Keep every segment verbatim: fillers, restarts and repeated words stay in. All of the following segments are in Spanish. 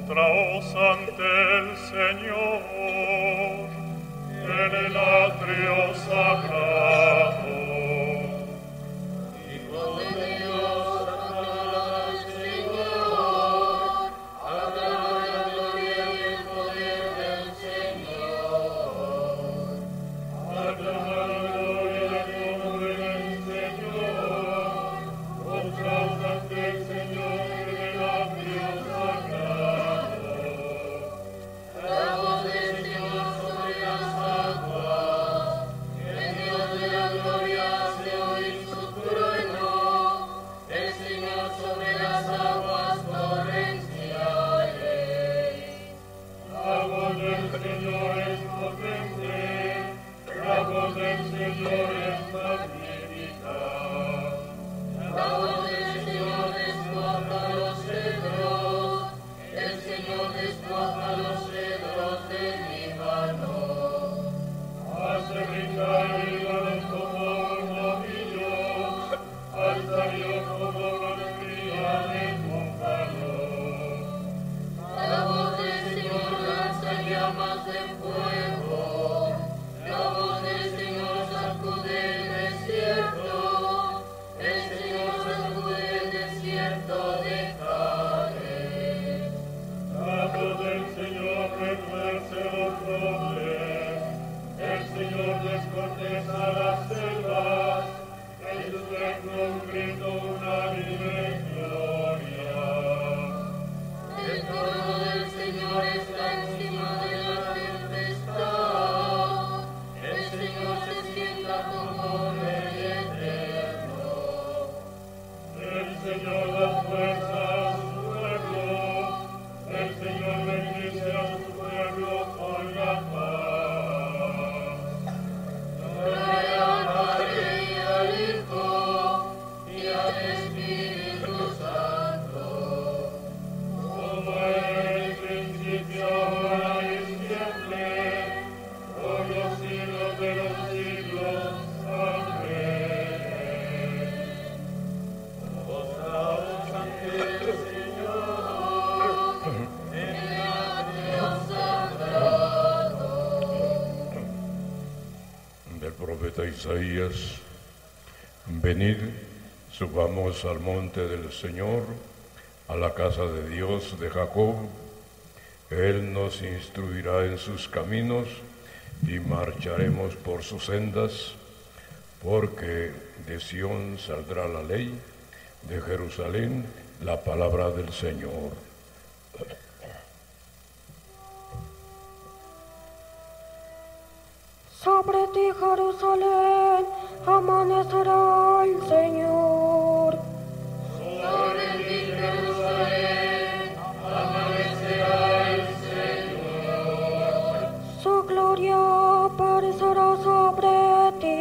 postraos ante el Señor en el atrio sagrado. Hijo de Dios, aclama al Señor, aclama la gloria y el poder del Señor. Aclama la gloria y el nombre del Señor, postraos ante el Señor en el atrio sagrado. La voz del Señor sobre las aguas, el Dios de la gloria hace oír su trueno, el Señor sobre las aguas torrenciales. La voz del Señor es potente, la voz del Señor es magnífica. La voz del Señor despoja los cedros, el Señor despoja los cedros de Líbano. Hace brincar el Líbano como un novillo, alza Dios como los crías de búfalo. La voz del Señor lanza llamas de fuego, la voz del Señor sacude el desierto, el Señor sacude el desierto de Cades. La voz del Señor retuerce los robles, el Señor descorteza las selvas, en su templo un grito unánime en gloria. El trono del Señor está encima de la tempestad, el Señor se sienta como Rey eterno. El Señor da fuerza a su pueblo, el Señor bendice a su pueblo con la paz. Gloria al Padre y al Hijo y al Espíritu Santo, como era en el principio, ahora y siempre, por los siglos de los siglos. Amén. Postraos ante el Señor en el atrio sagrado. Del profeta Isaías: venid, subamos al monte del Señor, a la casa de Dios de Jacob. Él nos instruirá en sus caminos y marcharemos por sus sendas, porque de Sión saldrá la ley, de Jerusalén la palabra del Señor. Sobre ti, Jerusalén, amanecerá el Señor. Sobre ti, Jerusalén, amanecerá el Señor. Su gloria aparecerá sobre ti.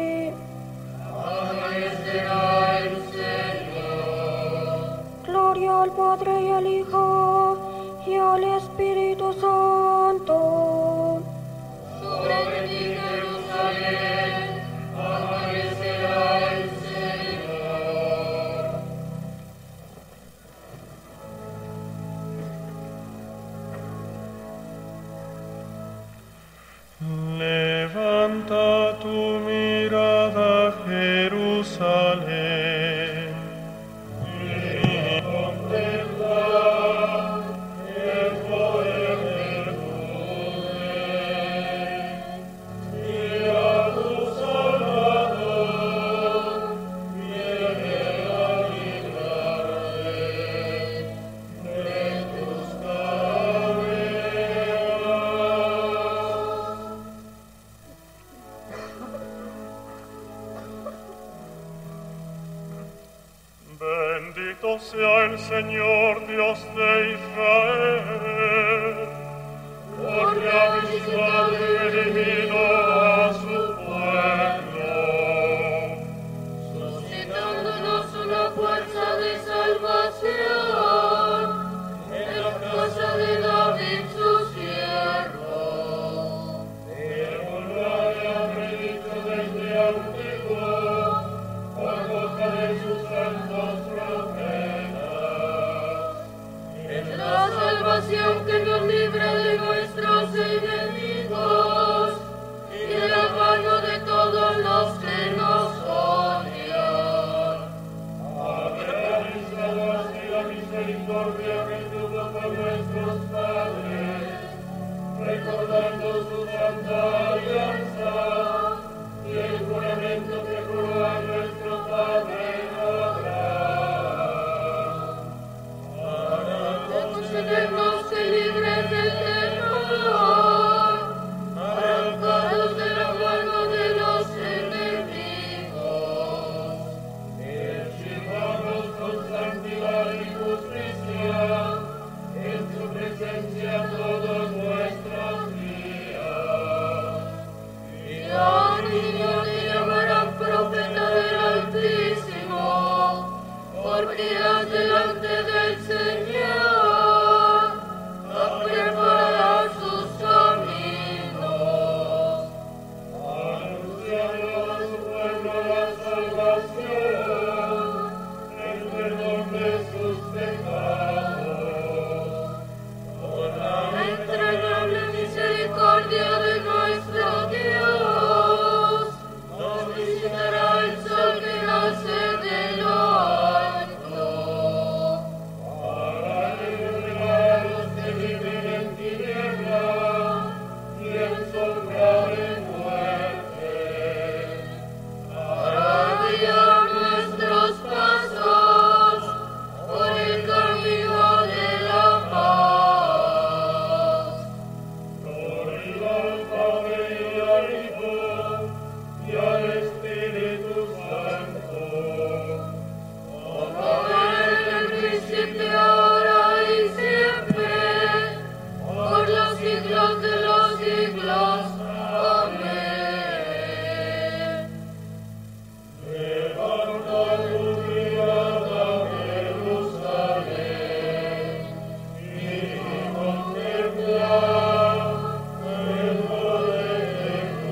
Amanecerá el Señor. Gloria al Padre y al Hijo y al Espíritu Santo. Sobre ti, Jerusalén, amanecerá el Señor. Levanta tu mirada, Jerusalén, Y contempla el poder del Rey. Mira tu Salvador, viene a librarte de tus cadenas. bendito sea el Señor Dios de Israel, Porque ha visitado y redimido a su pueblo, suscitándonos una fuerza de salvación en la casa de David su siervo. Pero lo había predicho desde antiguo por boca de sus santos profetas. Es la salvación salvación que nos libra de nuestros enemigos y de la mano de todos los que nos odian. Agradeçamos así la misericordia que tuvo con nuestros padres, recordando su santa alianza y el juramento que juró a nuestro Padre Abraham. Para concedernos que libres del temor, arrancados de la mano de los enemigos, exhibamos con santidad y justicia en su presencia todos nuestros días. Y los niños te llamarán profeta del Altísimo, porque irás delante del Señor a preparar sus caminos, anunciando a su pueblo la salvación, el perdón de sus pecados, por la entrañable misericordia de nuestro Dios, nos visitará el sol que nace de lo alto, para iluminar a los que viven en tinieblas y en sombra de muerte, para guiar nuestros pasos por el camino de la paz. Gloria al Padre y al Hijo y al Espíritu Santo, como era en el principio, ahora y siempre, por los siglos de los siglos. Amén. Levanta tu mirada, Jerusalén, y contempla el poder de tu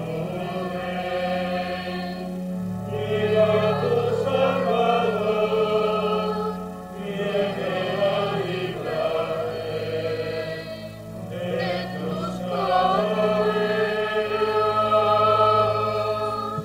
rey. Mira a tu Salvador, viene a librarte de tus cadenas.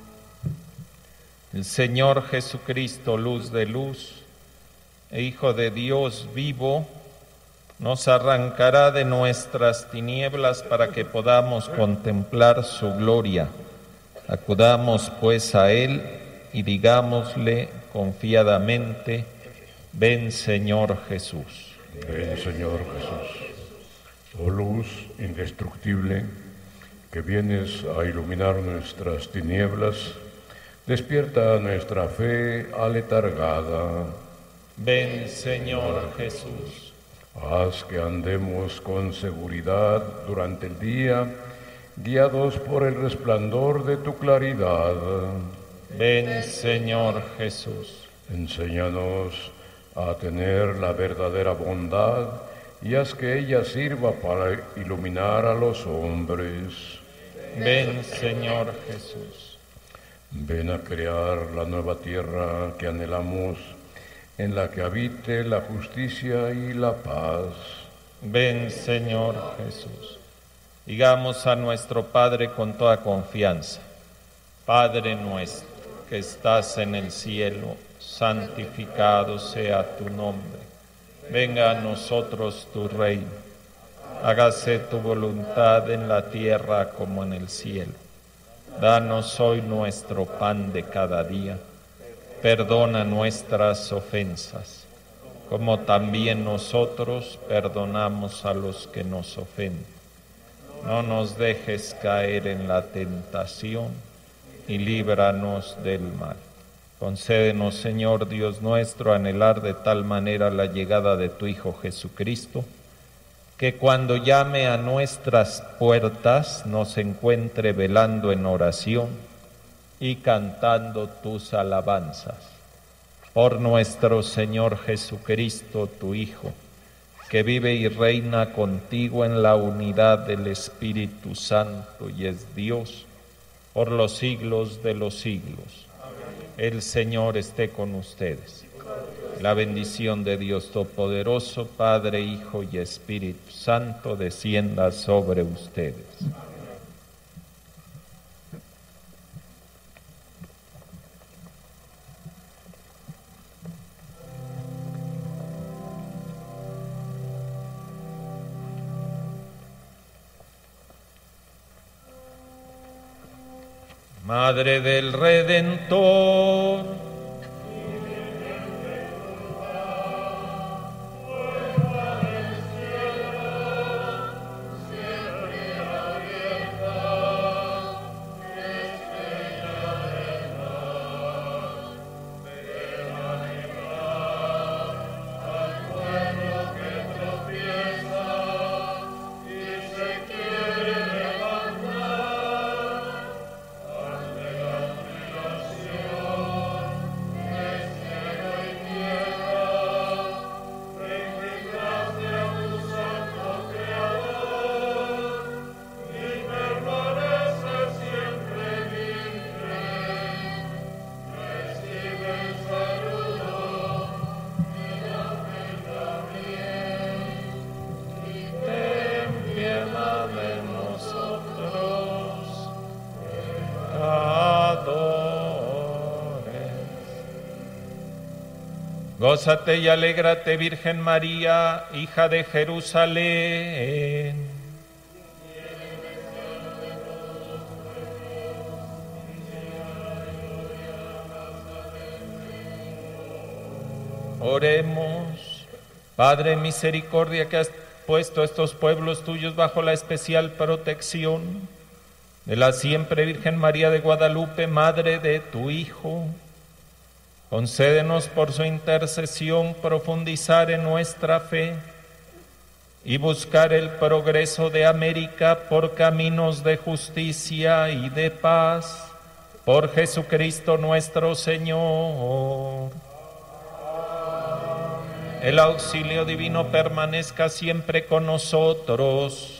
El Señor Jesucristo, luz de luz, e Hijo de Dios vivo, nos arrancará de nuestras tinieblas para que podamos contemplar su gloria. Acudamos pues a Él y digámosle confiadamente: ven, Señor Jesús. Ven, Señor Jesús, oh luz indestructible, que vienes a iluminar nuestras tinieblas, despierta nuestra fe aletargada. Ven, Señor Jesús. Haz que andemos con seguridad durante el día, guiados por el resplandor de tu claridad. Ven, Señor Jesús. Enséñanos a tener la verdadera bondad y haz que ella sirva para iluminar a los hombres. Ven, Señor Jesús. Ven a crear la nueva tierra que anhelamos, en la que habite la justicia y la paz. Ven, Señor Jesús. Digamos a nuestro Padre con toda confianza: Padre nuestro, que estás en el cielo, santificado sea tu nombre. Venga a nosotros tu reino. Hágase tu voluntad en la tierra como en el cielo. Danos hoy nuestro pan de cada día. Perdona nuestras ofensas, como también nosotros perdonamos a los que nos ofenden. No nos dejes caer en la tentación y líbranos del mal. Concédenos, Señor Dios nuestro, anhelar de tal manera la llegada de tu Hijo Jesucristo, que cuando llame a nuestras puertas nos encuentre velando en oración y cantando tus alabanzas. Por nuestro Señor Jesucristo, tu Hijo, que vive y reina contigo en la unidad del Espíritu Santo y es Dios, por los siglos de los siglos. El Señor esté con ustedes. La bendición de Dios Todopoderoso, Padre, Hijo y Espíritu Santo, descienda sobre ustedes. Madre del Redentor, gózate y alégrate, Virgen María, hija de Jerusalén. Oremos. Padre misericordia, que has puesto a estos pueblos tuyos bajo la especial protección de la siempre Virgen María de Guadalupe, Madre de tu Hijo, concédenos por su intercesión profundizar en nuestra fe y buscar el progreso de América por caminos de justicia y de paz, por Jesucristo nuestro Señor. El auxilio divino permanezca siempre con nosotros.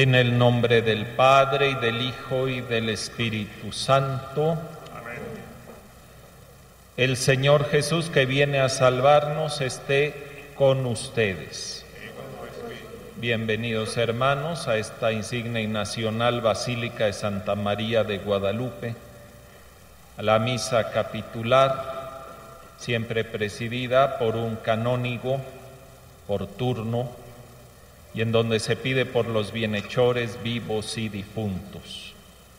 En el nombre del Padre, y del Hijo, y del Espíritu Santo. Amén. El Señor Jesús, que viene a salvarnos, esté con ustedes. Bienvenidos, hermanos, a esta insigne y nacional Basílica de Santa María de Guadalupe, a la misa capitular, siempre presidida por un canónigo por turno, y en donde se pide por los bienhechores vivos y difuntos.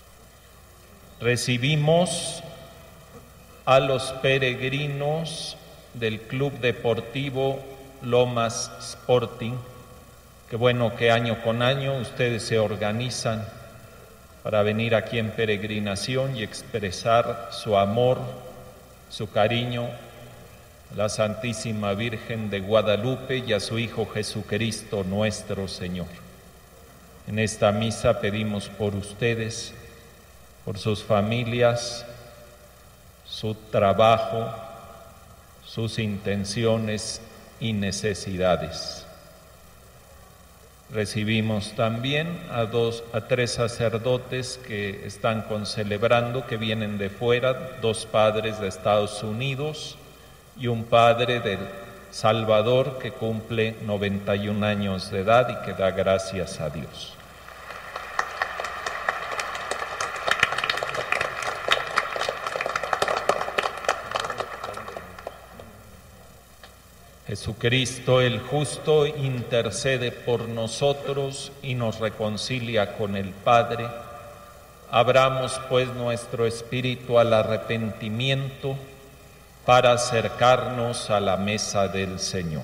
Recibimos a los peregrinos del Club Deportivo Lomas Sporting. Qué bueno que año con año ustedes se organizan para venir aquí en peregrinación y expresar su amor, su cariño a la Santísima Virgen de Guadalupe y a su Hijo Jesucristo nuestro Señor. En esta misa pedimos por ustedes, por sus familias, su trabajo, sus intenciones y necesidades. Recibimos también a dos, a tres sacerdotes que están concelebrando, que vienen de fuera, dos padres de Estados Unidos y un padre del Salvador que cumple noventa y un años de edad y que da gracias a Dios. Jesucristo el justo intercede por nosotros y nos reconcilia con el Padre. Abramos pues nuestro espíritu al arrepentimiento para acercarnos a la mesa del Señor.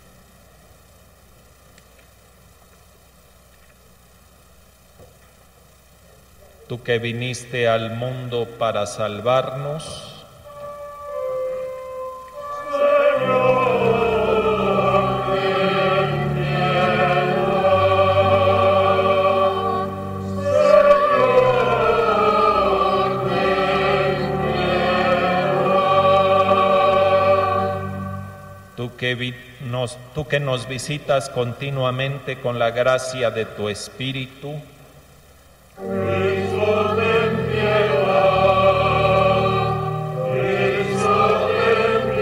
Tú que viniste al mundo para salvarnos, Que vi, nos, tú que nos visitas continuamente con la gracia de tu Espíritu, Cristo, ten piedad. Cristo, ten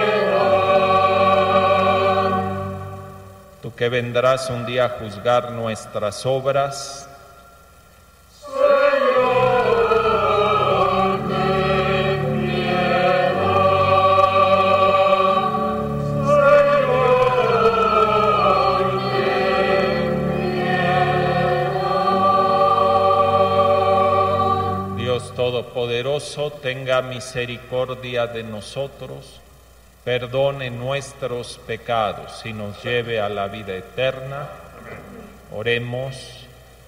piedad. tú que vendrás un día a juzgar nuestras obras, Todopoderoso, tenga misericordia de nosotros, perdone nuestros pecados y nos lleve a la vida eterna. Oremos.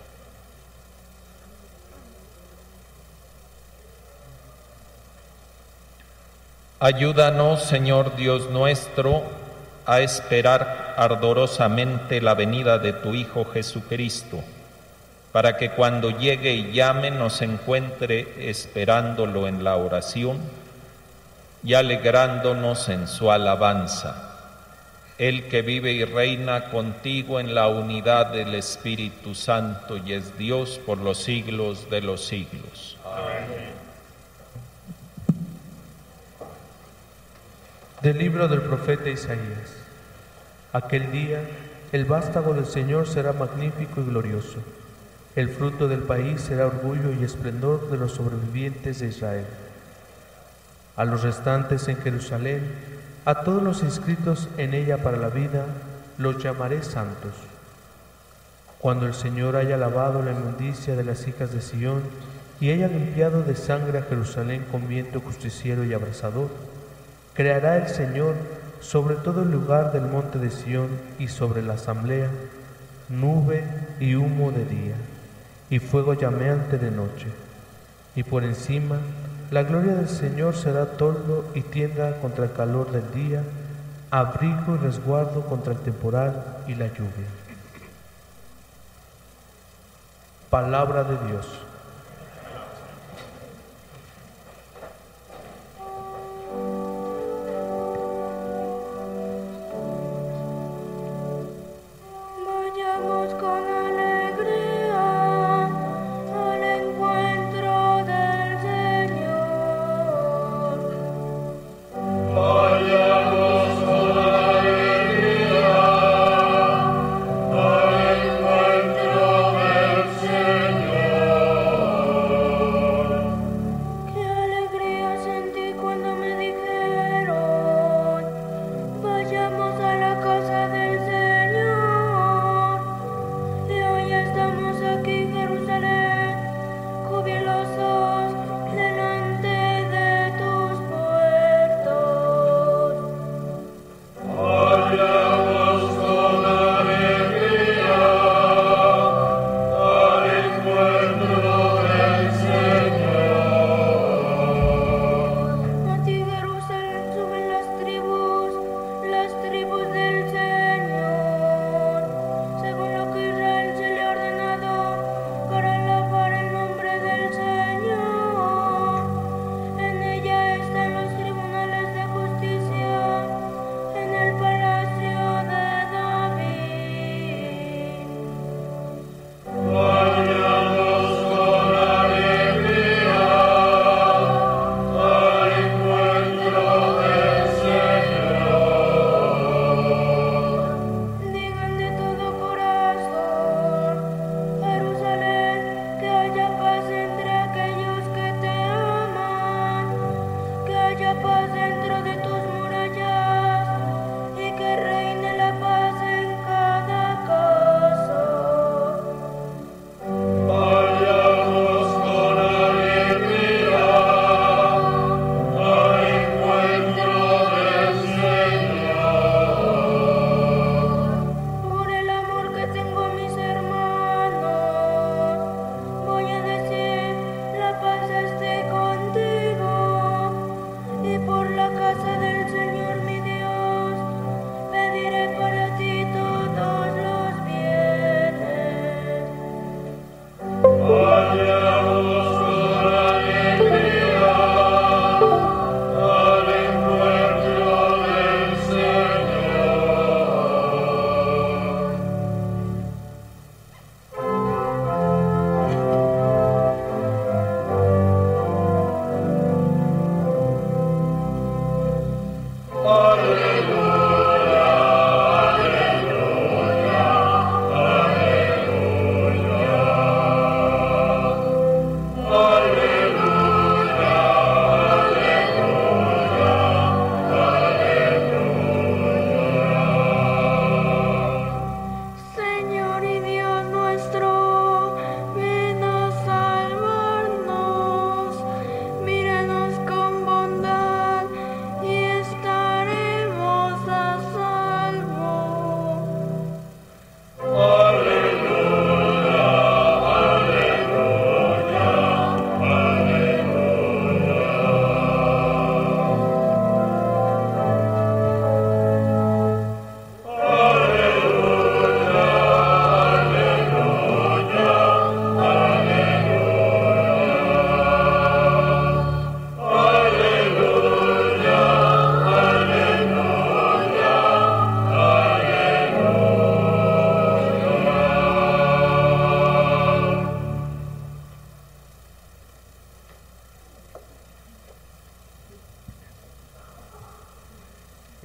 Ayúdanos, Señor Dios nuestro, a esperar ardorosamente la venida de tu Hijo Jesucristo, para que cuando llegue y llame nos encuentre esperándolo en la oración y alegrándonos en su alabanza. Él que vive y reina contigo en la unidad del Espíritu Santo y es Dios por los siglos de los siglos. Amén. Del libro del profeta Isaías. Aquel día el vástago del Señor será magnífico y glorioso. El fruto del país será orgullo y esplendor de los sobrevivientes de Israel. A los restantes en Jerusalén, a todos los inscritos en ella para la vida, los llamaré santos. Cuando el Señor haya lavado la inmundicia de las hijas de Sión y haya limpiado de sangre a Jerusalén con viento justiciero y abrasador, creará el Señor sobre todo el lugar del monte de Sión y sobre la asamblea, nube y humo de día, y fuego llameante de noche. Y por encima, la gloria del Señor será toldo y tienda contra el calor del día, abrigo y resguardo contra el temporal y la lluvia. Palabra de Dios. Vayamos con alegría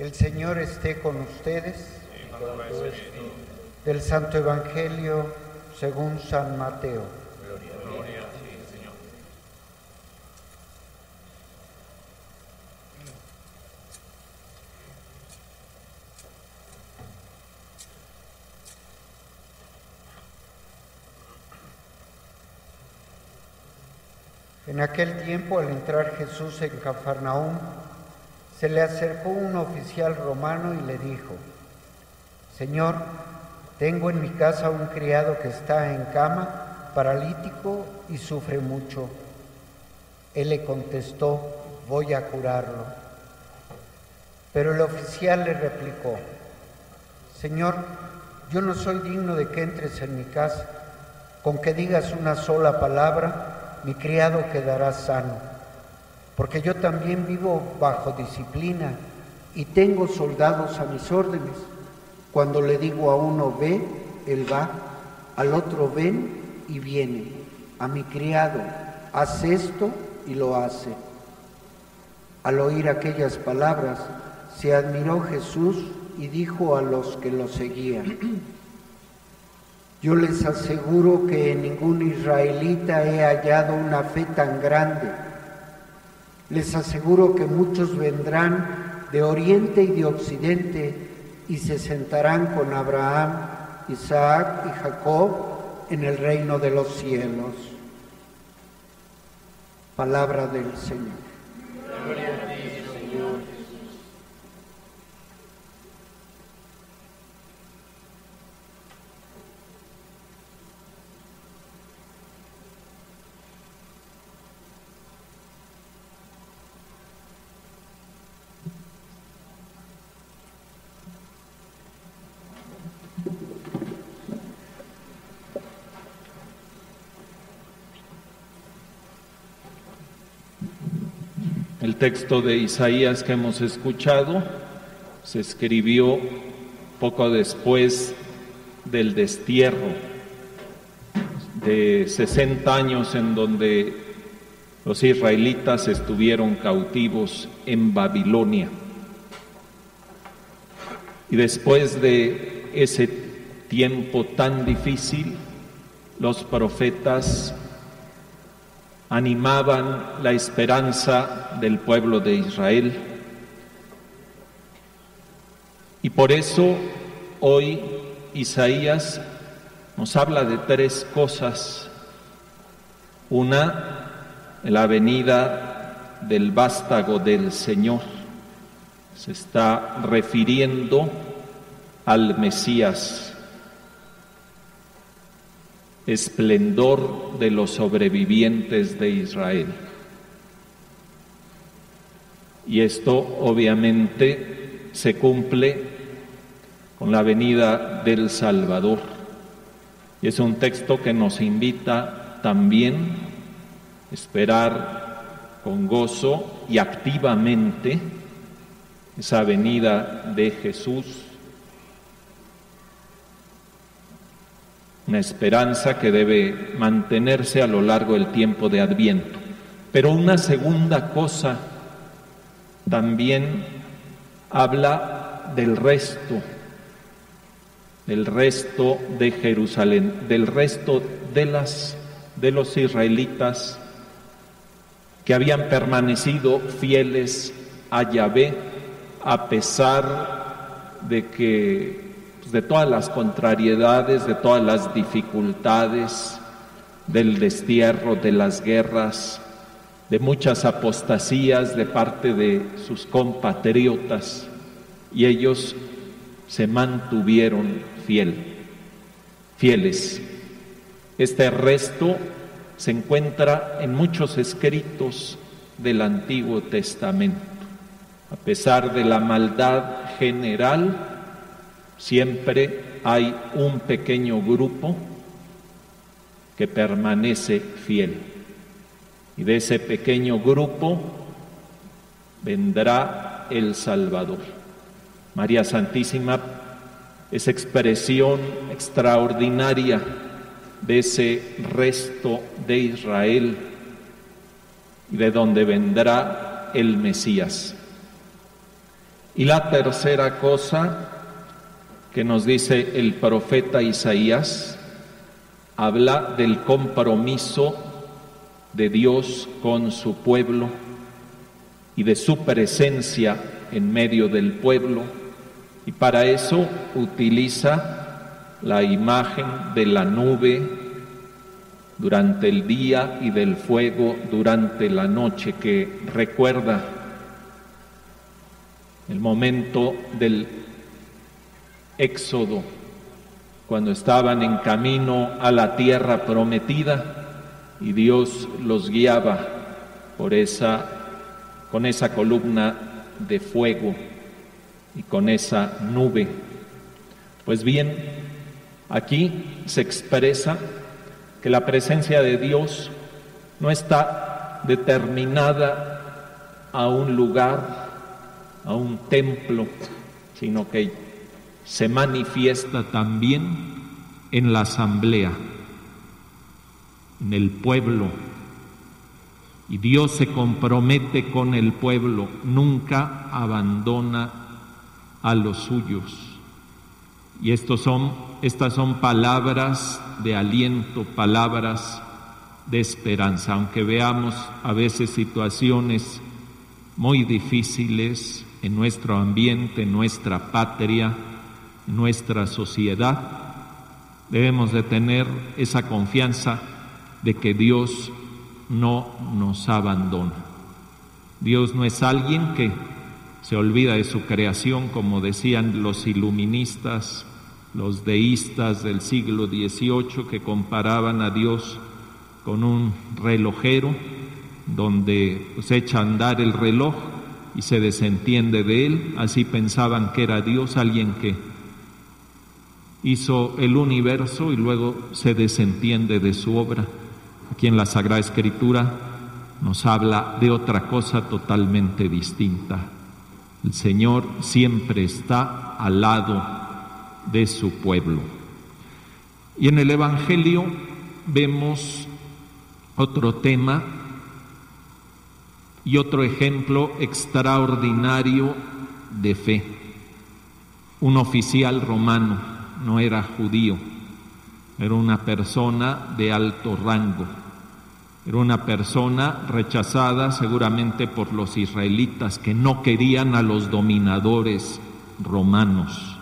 El Señor esté con ustedes. Del Santo Evangelio según San Mateo. Gloria a ti, Señor. En aquel tiempo, al entrar Jesús en Cafarnaúm, se le acercó un oficial romano y le dijo: Señor, tengo en mi casa un criado que está en cama, paralítico y sufre mucho. Él le contestó: voy a curarlo. Pero el oficial le replicó: Señor, yo no soy digno de que entres en mi casa. Con que digas una sola palabra, mi criado quedará sano. Porque yo también vivo bajo disciplina y tengo soldados a mis órdenes. Cuando le digo a uno ve, él va, al otro ven y viene. A mi criado, haz esto y lo hace. Al oír aquellas palabras, se admiró Jesús y dijo a los que lo seguían: Yo les aseguro que en ningún israelita he hallado una fe tan grande. Les aseguro que muchos vendrán de oriente y de occidente y se sentarán con Abraham, Isaac y Jacob en el reino de los cielos. Palabra del Señor. Gloria a ti, Señor Jesús. El texto de Isaías que hemos escuchado se escribió poco después del destierro de sesenta años en donde los israelitas estuvieron cautivos en Babilonia. Y después de ese tiempo tan difícil, los profetas animaban la esperanza del pueblo de Israel. Y por eso hoy Isaías nos habla de tres cosas. Una, la venida del vástago del Señor. Se está refiriendo al Mesías. Esplendor de los sobrevivientes de Israel. Y esto obviamente se cumple con la venida del Salvador. Y es un texto que nos invita también a esperar con gozo y activamente esa venida de Jesús. Una esperanza que debe mantenerse a lo largo del tiempo de Adviento. Pero una segunda cosa también habla del resto, del resto de Jerusalén, del resto de las de los israelitas que habían permanecido fieles a Yahvé a pesar de que de todas las contrariedades, de todas las dificultades, del destierro, de las guerras, de muchas apostasías de parte de sus compatriotas, y ellos se mantuvieron fiel, fieles. Este resto se encuentra en muchos escritos del Antiguo Testamento. A pesar de la maldad general, siempre hay un pequeño grupo que permanece fiel. Y de ese pequeño grupo vendrá el Salvador. María Santísima es expresión extraordinaria de ese resto de Israel y de donde vendrá el Mesías. Y la tercera cosa que nos dice el profeta Isaías, habla del compromiso de Dios con su pueblo y de su presencia en medio del pueblo, y para eso utiliza la imagen de la nube durante el día y del fuego durante la noche, que recuerda el momento del éxodo, cuando estaban en camino a la tierra prometida y Dios los guiaba por esa, con esa columna de fuego y con esa nube. Pues bien, aquí se expresa que la presencia de Dios no está determinada a un lugar, a un templo, sino que se manifiesta también en la asamblea, en el pueblo. Y Dios se compromete con el pueblo, nunca abandona a los suyos. Y estos son, estas son palabras de aliento, palabras de esperanza, aunque veamos a veces situaciones muy difíciles en nuestro ambiente, en nuestra patria, en nuestra sociedad. Debemos de tener esa confianza de que Dios no nos abandona. Dios no es alguien que se olvida de su creación, como decían los iluministas, los deístas del siglo dieciocho, que comparaban a Dios con un relojero donde pues, echa a andar el reloj y se desentiende de él. Así pensaban que era Dios, alguien que hizo el universo y luego se desentiende de su obra. Aquí en la Sagrada Escritura nos habla de otra cosa totalmente distinta. El Señor siempre está al lado de su pueblo. Y en el Evangelio vemos otro tema y otro ejemplo extraordinario de fe. Un oficial romano, no era judío, era una persona de alto rango, era una persona rechazada seguramente por los israelitas, que no querían a los dominadores romanos.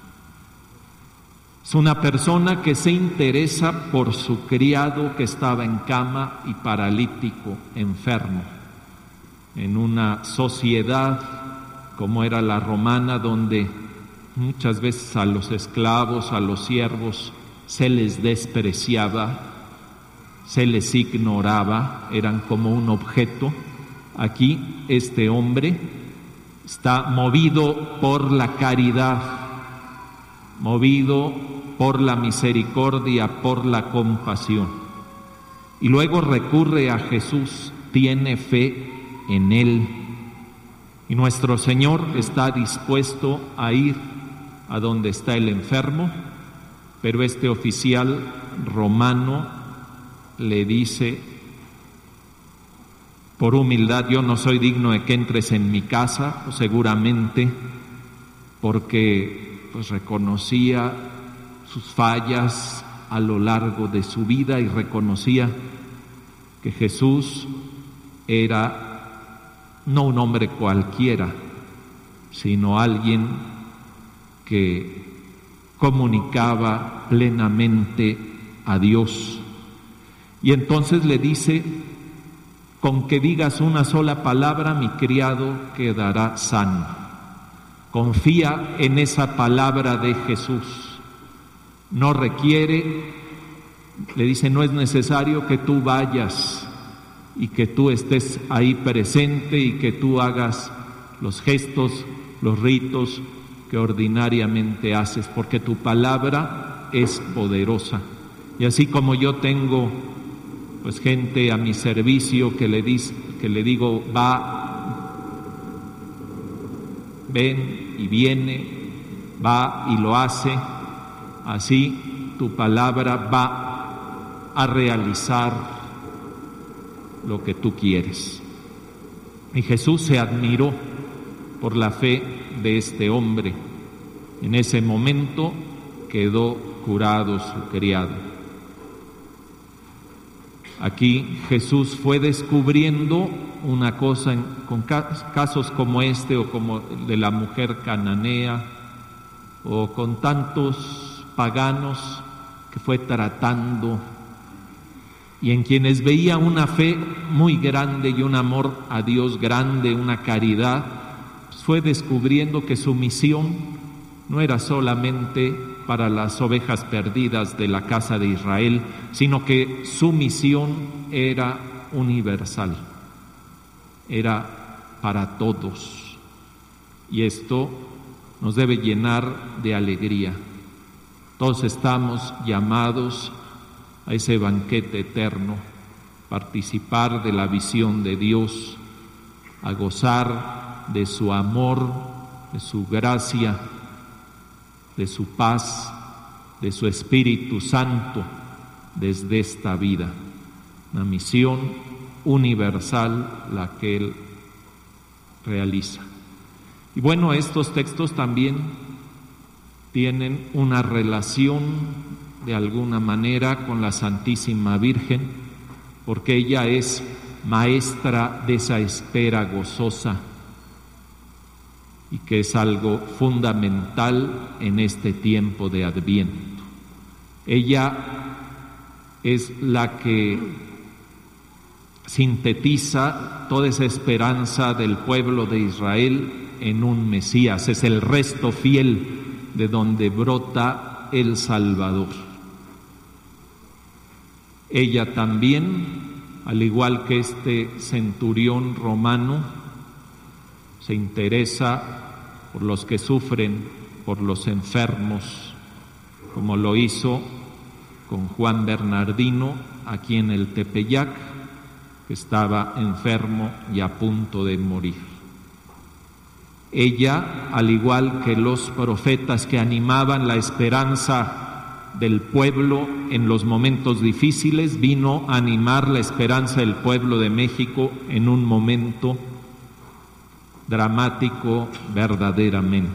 Es una persona que se interesa por su criado que estaba en cama y paralítico, enfermo, en una sociedad como era la romana, donde muchas veces a los esclavos, a los siervos, se les despreciaba, se les ignoraba, eran como un objeto. Aquí este hombre está movido por la caridad, movido por la misericordia, por la compasión. Y luego recurre a Jesús, tiene fe en Él. Y nuestro Señor está dispuesto a ir a donde está el enfermo, pero este oficial romano le dice, por humildad: yo no soy digno de que entres en mi casa, pues seguramente porque pues reconocía sus fallas a lo largo de su vida y reconocía que Jesús era no un hombre cualquiera, sino alguien que comunicaba plenamente a Dios. Y entonces le dice: con que digas una sola palabra, mi criado quedará sano. Confía en esa palabra de Jesús. No requiere, le dice, no es necesario que tú vayas y que tú estés ahí presente y que tú hagas los gestos, los ritos que ordinariamente haces, porque tu palabra es poderosa. Y así como yo tengo pues gente a mi servicio que le, dis, que le digo, va, ven y viene, va y lo hace, así tu palabra va a realizar lo que tú quieres. Y Jesús se admiró por la fe de este hombre. En ese momento quedó curado su criado. Aquí Jesús fue descubriendo una cosa en, con casos como este o como el de la mujer cananea o con tantos paganos que fue tratando y en quienes veía una fe muy grande y un amor a Dios grande, una caridad, pues fue descubriendo que su misión no era solamente para las ovejas perdidas de la casa de Israel, sino que su misión era universal, era para todos. Y esto nos debe llenar de alegría. Todos estamos llamados a ese banquete eterno, participar de la visión de Dios, a gozar de su amor, de su gracia, de su paz, de su Espíritu Santo desde esta vida. Una misión universal la que Él realiza. Y bueno, estos textos también tienen una relación de alguna manera con la Santísima Virgen, porque ella es maestra de esa espera gozosa y que es algo fundamental en este tiempo de Adviento. Ella es la que sintetiza toda esa esperanza del pueblo de Israel en un Mesías, es el resto fiel de donde brota el Salvador. Ella también, al igual que este centurión romano, se interesa por los que sufren, por los enfermos, como lo hizo con Juan Bernardino aquí en el Tepeyac, que estaba enfermo y a punto de morir. Ella, al igual que los profetas que animaban la esperanza del pueblo en los momentos difíciles, vino a animar la esperanza del pueblo de México en un momento dramático verdaderamente.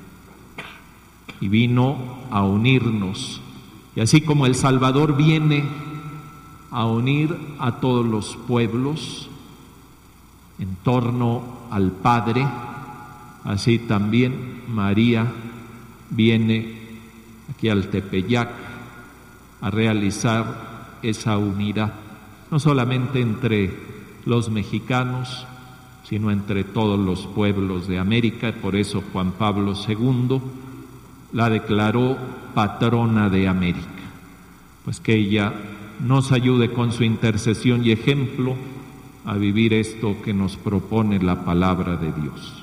Y vino a unirnos. Y así como el Salvador viene a unir a todos los pueblos en torno al Padre, así también María viene aquí al Tepeyac a realizar esa unidad, no solamente entre los mexicanos, sino entre todos los pueblos de América. Por eso Juan Pablo segundo la declaró patrona de América, pues que ella nos ayude con su intercesión y ejemplo a vivir esto que nos propone la palabra de Dios.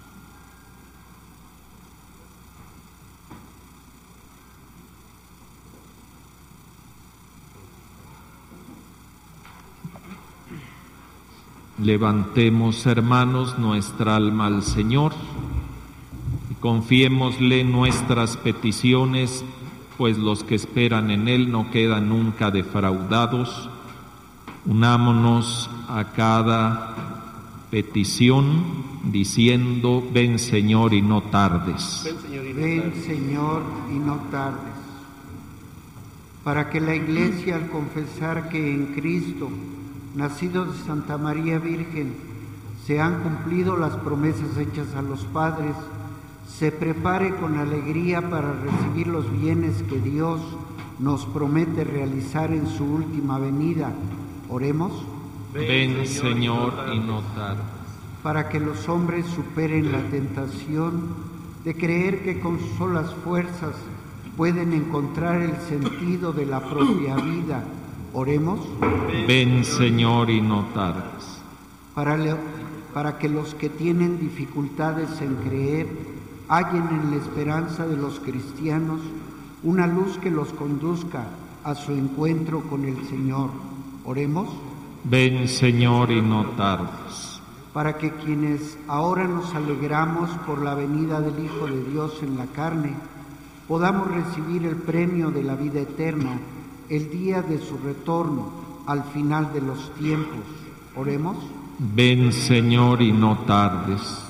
Levantemos, hermanos, nuestra alma al Señor y confiémosle nuestras peticiones, pues los que esperan en Él no quedan nunca defraudados. Unámonos a cada petición diciendo: ven, Señor, y no tardes. Ven, Señor, y no tardes. Para que la Iglesia, al confesar que en Cristo, nacido de Santa María Virgen, se han cumplido las promesas hechas a los padres, se prepare con alegría para recibir los bienes que Dios nos promete realizar en su última venida. Oremos. Ven, Señor, y no tardes. Para que los hombres superen la tentación de creer que con sus solas fuerzas pueden encontrar el sentido de la propia vida. Oremos. Ven, Señor, y no tardes. Para, le, para que los que tienen dificultades en creer hallen en la esperanza de los cristianos una luz que los conduzca a su encuentro con el Señor. Oremos. Ven, Señor, y no tardes. Para que quienes ahora nos alegramos por la venida del Hijo de Dios en la carne, podamos recibir el premio de la vida eterna el día de su retorno al final de los tiempos. Oremos. Ven, Señor, y no tardes.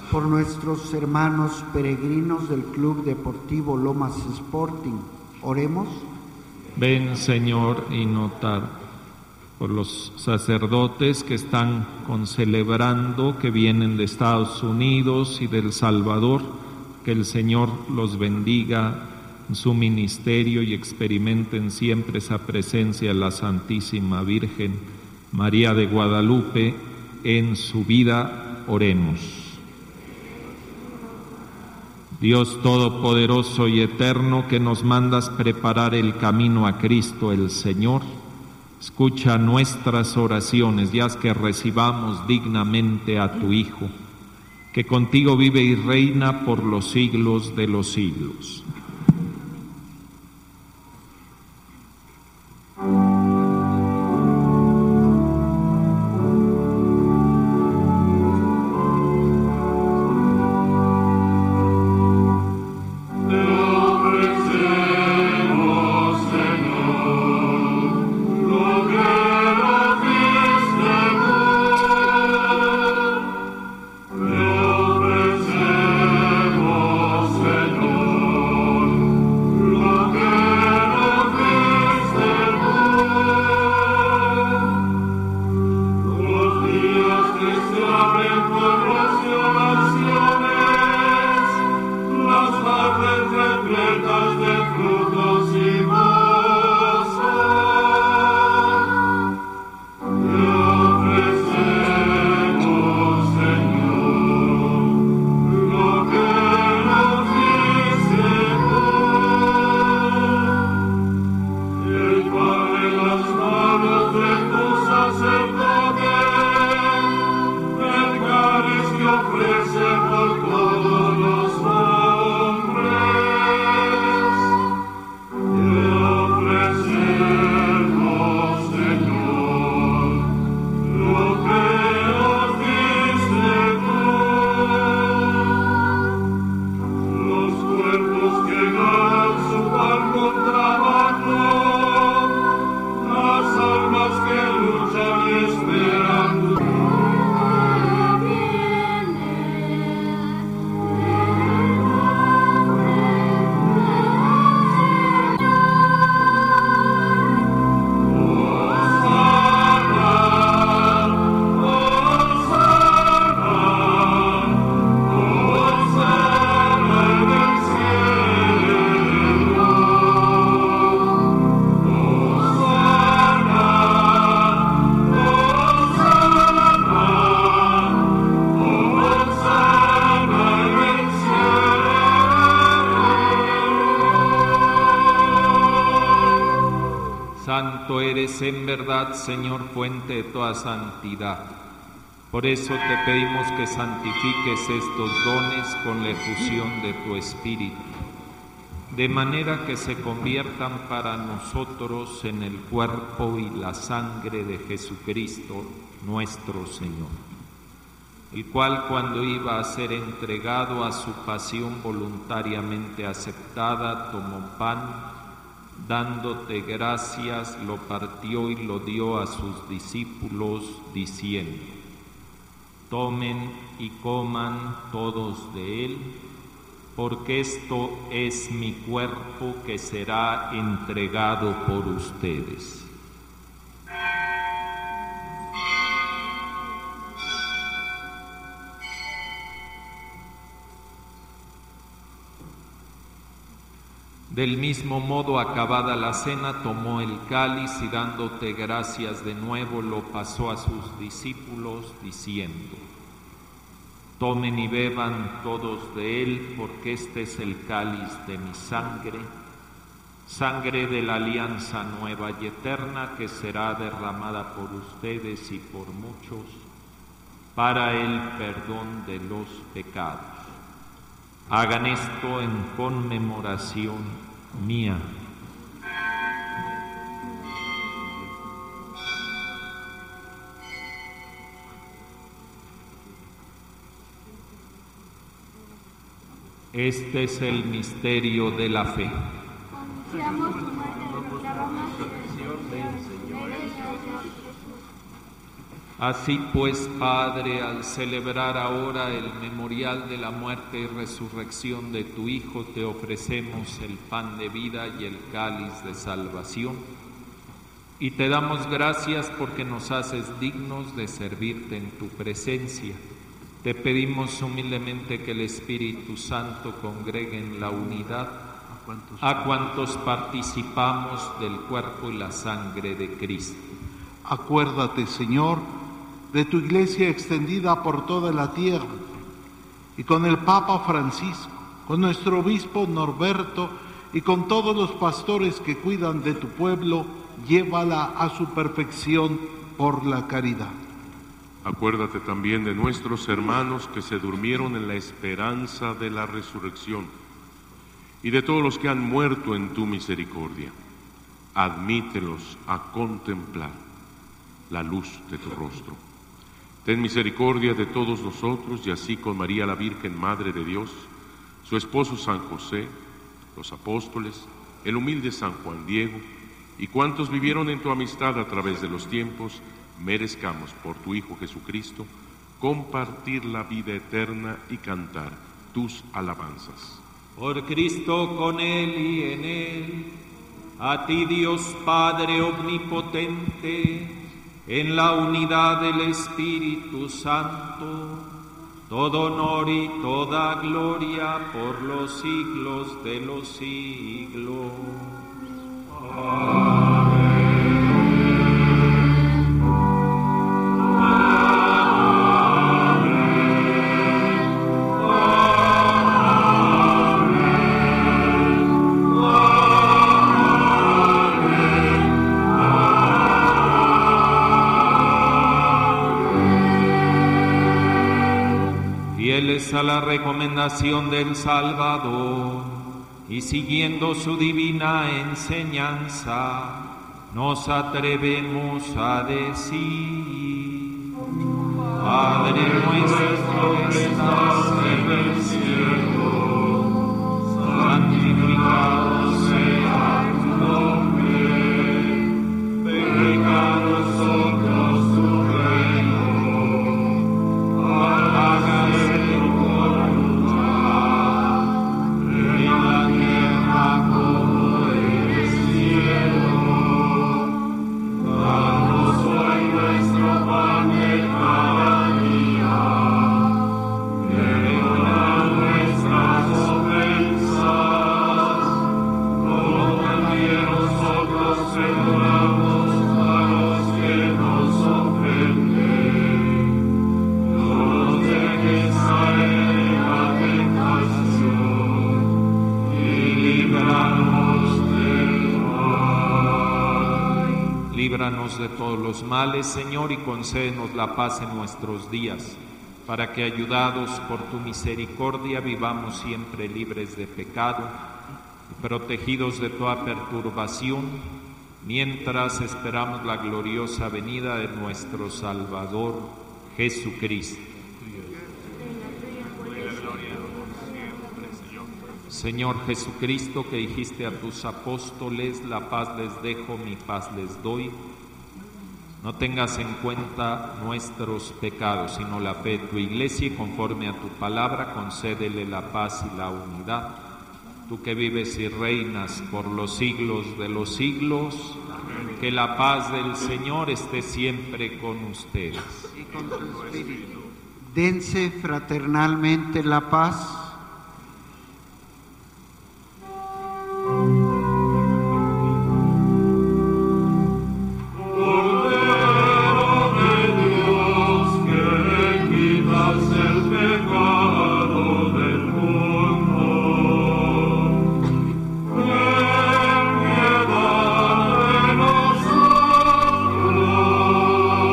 por nuestros hermanos peregrinos del Club Deportivo Lomas Sporting. Oremos. Ven, Señor, y no tarde. Por los sacerdotes que están concelebrando, que vienen de Estados Unidos y del Salvador, que el Señor los bendiga en su ministerio y experimenten siempre esa presencia de la Santísima Virgen María de Guadalupe en su vida. Oremos. Dios Todopoderoso y Eterno, que nos mandas preparar el camino a Cristo el Señor, escucha nuestras oraciones y haz que recibamos dignamente a tu Hijo, que contigo vive y reina por los siglos de los siglos. Santo eres en verdad, Señor, fuente de toda santidad. Por eso te pedimos que santifiques estos dones con la efusión de tu Espíritu, de manera que se conviertan para nosotros en el cuerpo y la sangre de Jesucristo, nuestro Señor, el cual, cuando iba a ser entregado a su pasión voluntariamente aceptada, tomó pan, dándote gracias, lo partió y lo dio a sus discípulos, diciendo: tomen y coman todos de él, porque esto es mi cuerpo que será entregado por ustedes. Del mismo modo, acabada la cena, tomó el cáliz y dándote gracias de nuevo, lo pasó a sus discípulos, diciendo: tomen y beban todos de él, porque este es el cáliz de mi sangre, sangre de la alianza nueva y eterna, que será derramada por ustedes y por muchos para el perdón de los pecados. Hagan esto en conmemoración mía. Este es el misterio de la fe. Anunciamos tu muerte, proclamamos tu resurrección, Señor Jesús. Así pues, Padre, al celebrar ahora el memorial de la muerte y resurrección de tu Hijo, te ofrecemos el pan de vida y el cáliz de salvación. Y te damos gracias porque nos haces dignos de servirte en tu presencia. Te pedimos humildemente que el Espíritu Santo congregue en la unidad a cuantos participamos del cuerpo y la sangre de Cristo. Acuérdate, Señor, de tu Iglesia extendida por toda la tierra, y con el Papa Francisco, con nuestro obispo Norberto y con todos los pastores que cuidan de tu pueblo, llévala a su perfección por la caridad. Acuérdate también de nuestros hermanos que se durmieron en la esperanza de la resurrección, y de todos los que han muerto en tu misericordia. Admítelos a contemplar la luz de tu rostro. Ten misericordia de todos nosotros, y así con María la Virgen, Madre de Dios, su esposo San José, los apóstoles, el humilde San Juan Diego, y cuantos vivieron en tu amistad a través de los tiempos, merezcamos por tu Hijo Jesucristo compartir la vida eterna y cantar tus alabanzas. Por Cristo, con Él y en Él, a ti Dios Padre omnipotente, en la unidad del Espíritu Santo, todo honor y toda gloria por los siglos de los siglos. Amén. Fieles a la recomendación del Salvador y siguiendo su divina enseñanza, nos atrevemos a decir: Padre nuestro que estás en el cielo, santificado sea tu nombre, venga a nosotros tu reino, hágase tu voluntad, en la tierra como en el cielo. Danos hoy nuestro pan de cada día, perdona nuestras ofensas, como también nosotros perdonamos a los que nos ofenden. No nos dejes caer en la tentación, y líbranos del mal. Líbranos de todos los males, Señor, y concédenos la paz en nuestros días, para que, ayudados por tu misericordia, vivamos siempre libres de pecado y protegidos de toda perturbación, mientras esperamos la gloriosa venida de nuestro Salvador Jesucristo. Señor Jesucristo, que dijiste a tus apóstoles: la paz les dejo, mi paz les doy, no tengas en cuenta nuestros pecados, sino la fe de tu Iglesia, y conforme a tu palabra concédele la paz y la unidad. Tú que vives y reinas por los siglos de los siglos, amén. Que la paz del Señor esté siempre con ustedes. Y con tu espíritu. Dense fraternalmente la paz.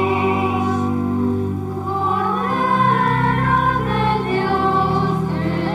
Cordero de Dios,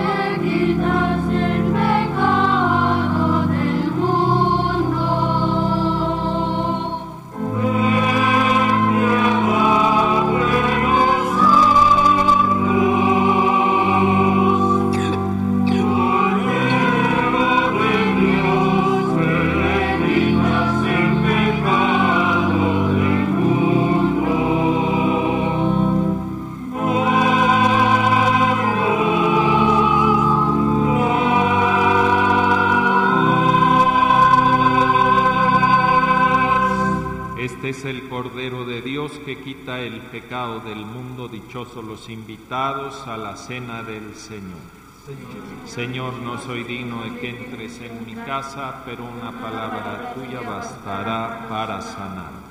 quita el pecado del mundo, dichosos los invitados a la cena del Señor. Señor, no soy digno de que entres en mi casa, pero una palabra tuya bastará para sanar.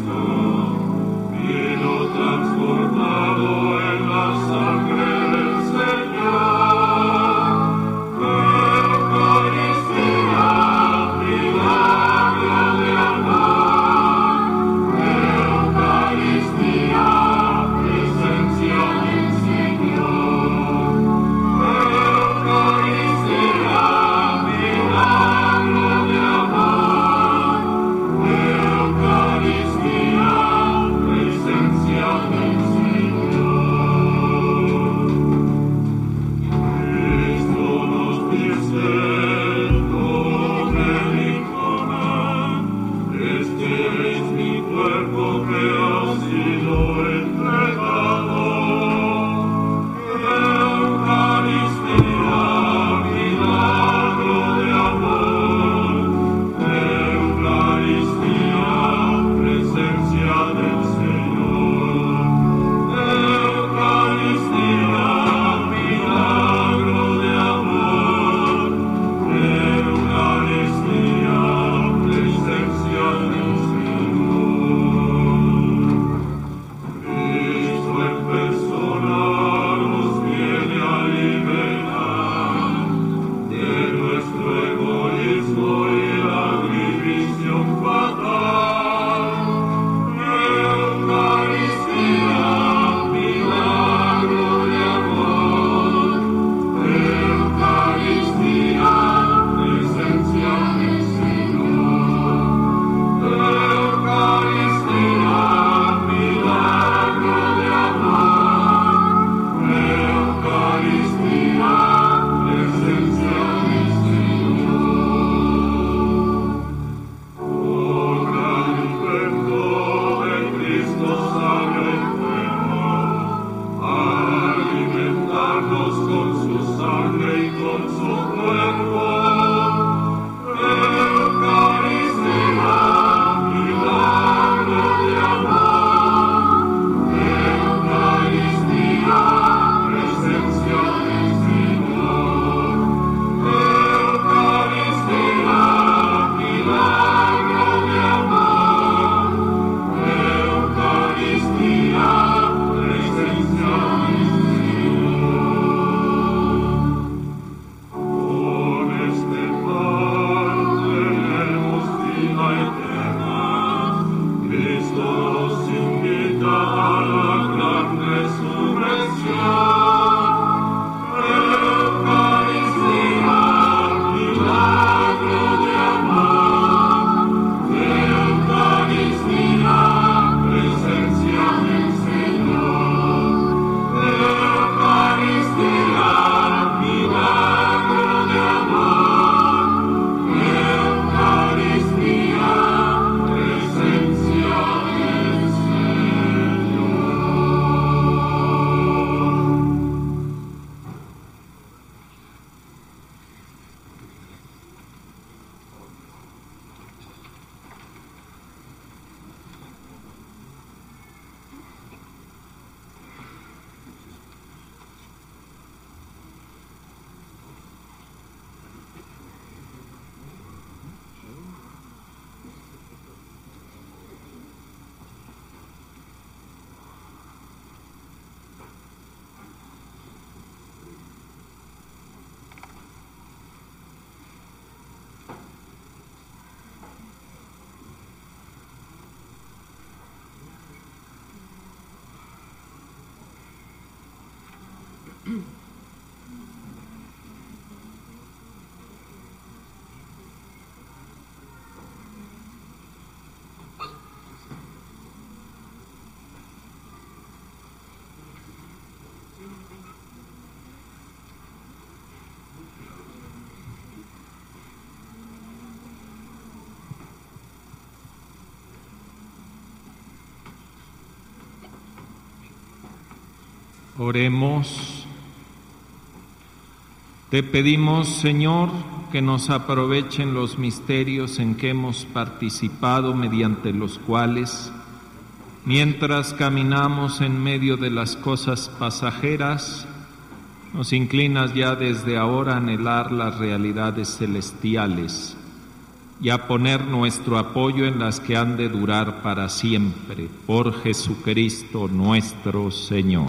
Transformado en la sangre del Señor. Oremos. Te pedimos, Señor, que nos aprovechen los misterios en que hemos participado, mediante los cuales, mientras caminamos en medio de las cosas pasajeras, nos inclinas ya desde ahora a anhelar las realidades celestiales y a poner nuestro apoyo en las que han de durar para siempre, por Jesucristo nuestro Señor.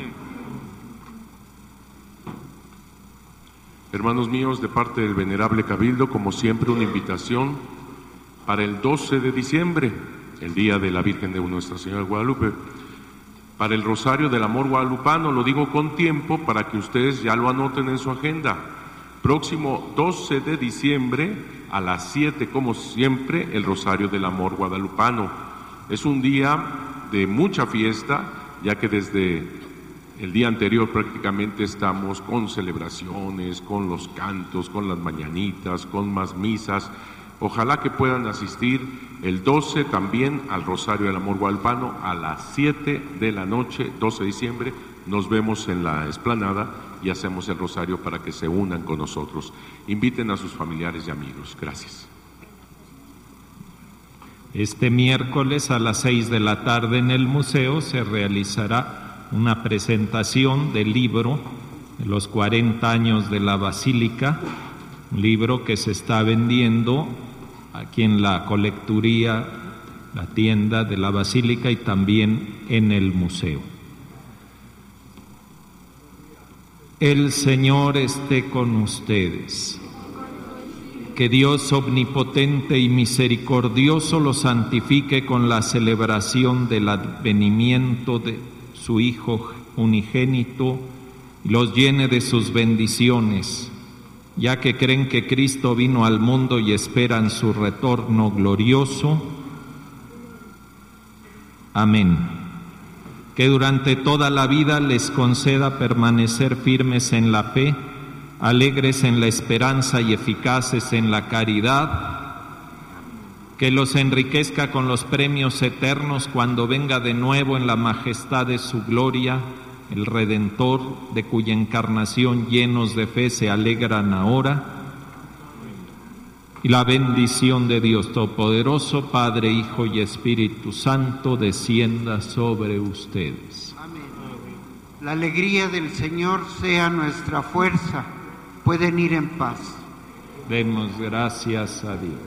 Hermanos míos, de parte del Venerable Cabildo, como siempre, una invitación para el doce de diciembre, el Día de la Virgen de Nuestra Señora de Guadalupe, para el Rosario del Amor Guadalupano. Lo digo con tiempo para que ustedes ya lo anoten en su agenda. Próximo doce de diciembre, a las siete, como siempre, el Rosario del Amor Guadalupano. Es un día de mucha fiesta, ya que desde el día anterior prácticamente estamos con celebraciones, con los cantos, con las mañanitas, con más misas. Ojalá que puedan asistir el doce también al Rosario del Amor Guadalupano a las siete de la noche, doce de diciembre. Nos vemos en la explanada y hacemos el rosario para que se unan con nosotros. Inviten a sus familiares y amigos. Gracias. Este miércoles a las seis de la tarde en el museo se realizará una presentación del libro de los cuarenta años de la Basílica, un libro que se está vendiendo aquí en la colecturía, la tienda de la Basílica y también en el museo. El Señor esté con ustedes. Que Dios omnipotente y misericordioso los santifique con la celebración del advenimiento de su Hijo unigénito y los llene de sus bendiciones, ya que creen que Cristo vino al mundo y esperan su retorno glorioso. Amén. Que durante toda la vida les conceda permanecer firmes en la fe, alegres en la esperanza y eficaces en la caridad, que los enriquezca con los premios eternos cuando venga de nuevo en la majestad de su gloria, el Redentor, de cuya encarnación llenos de fe se alegran ahora, y la bendición de Dios Todopoderoso, Padre, Hijo y Espíritu Santo, descienda sobre ustedes. Amén. La alegría del Señor sea nuestra fuerza. Pueden ir en paz. Demos gracias a Dios.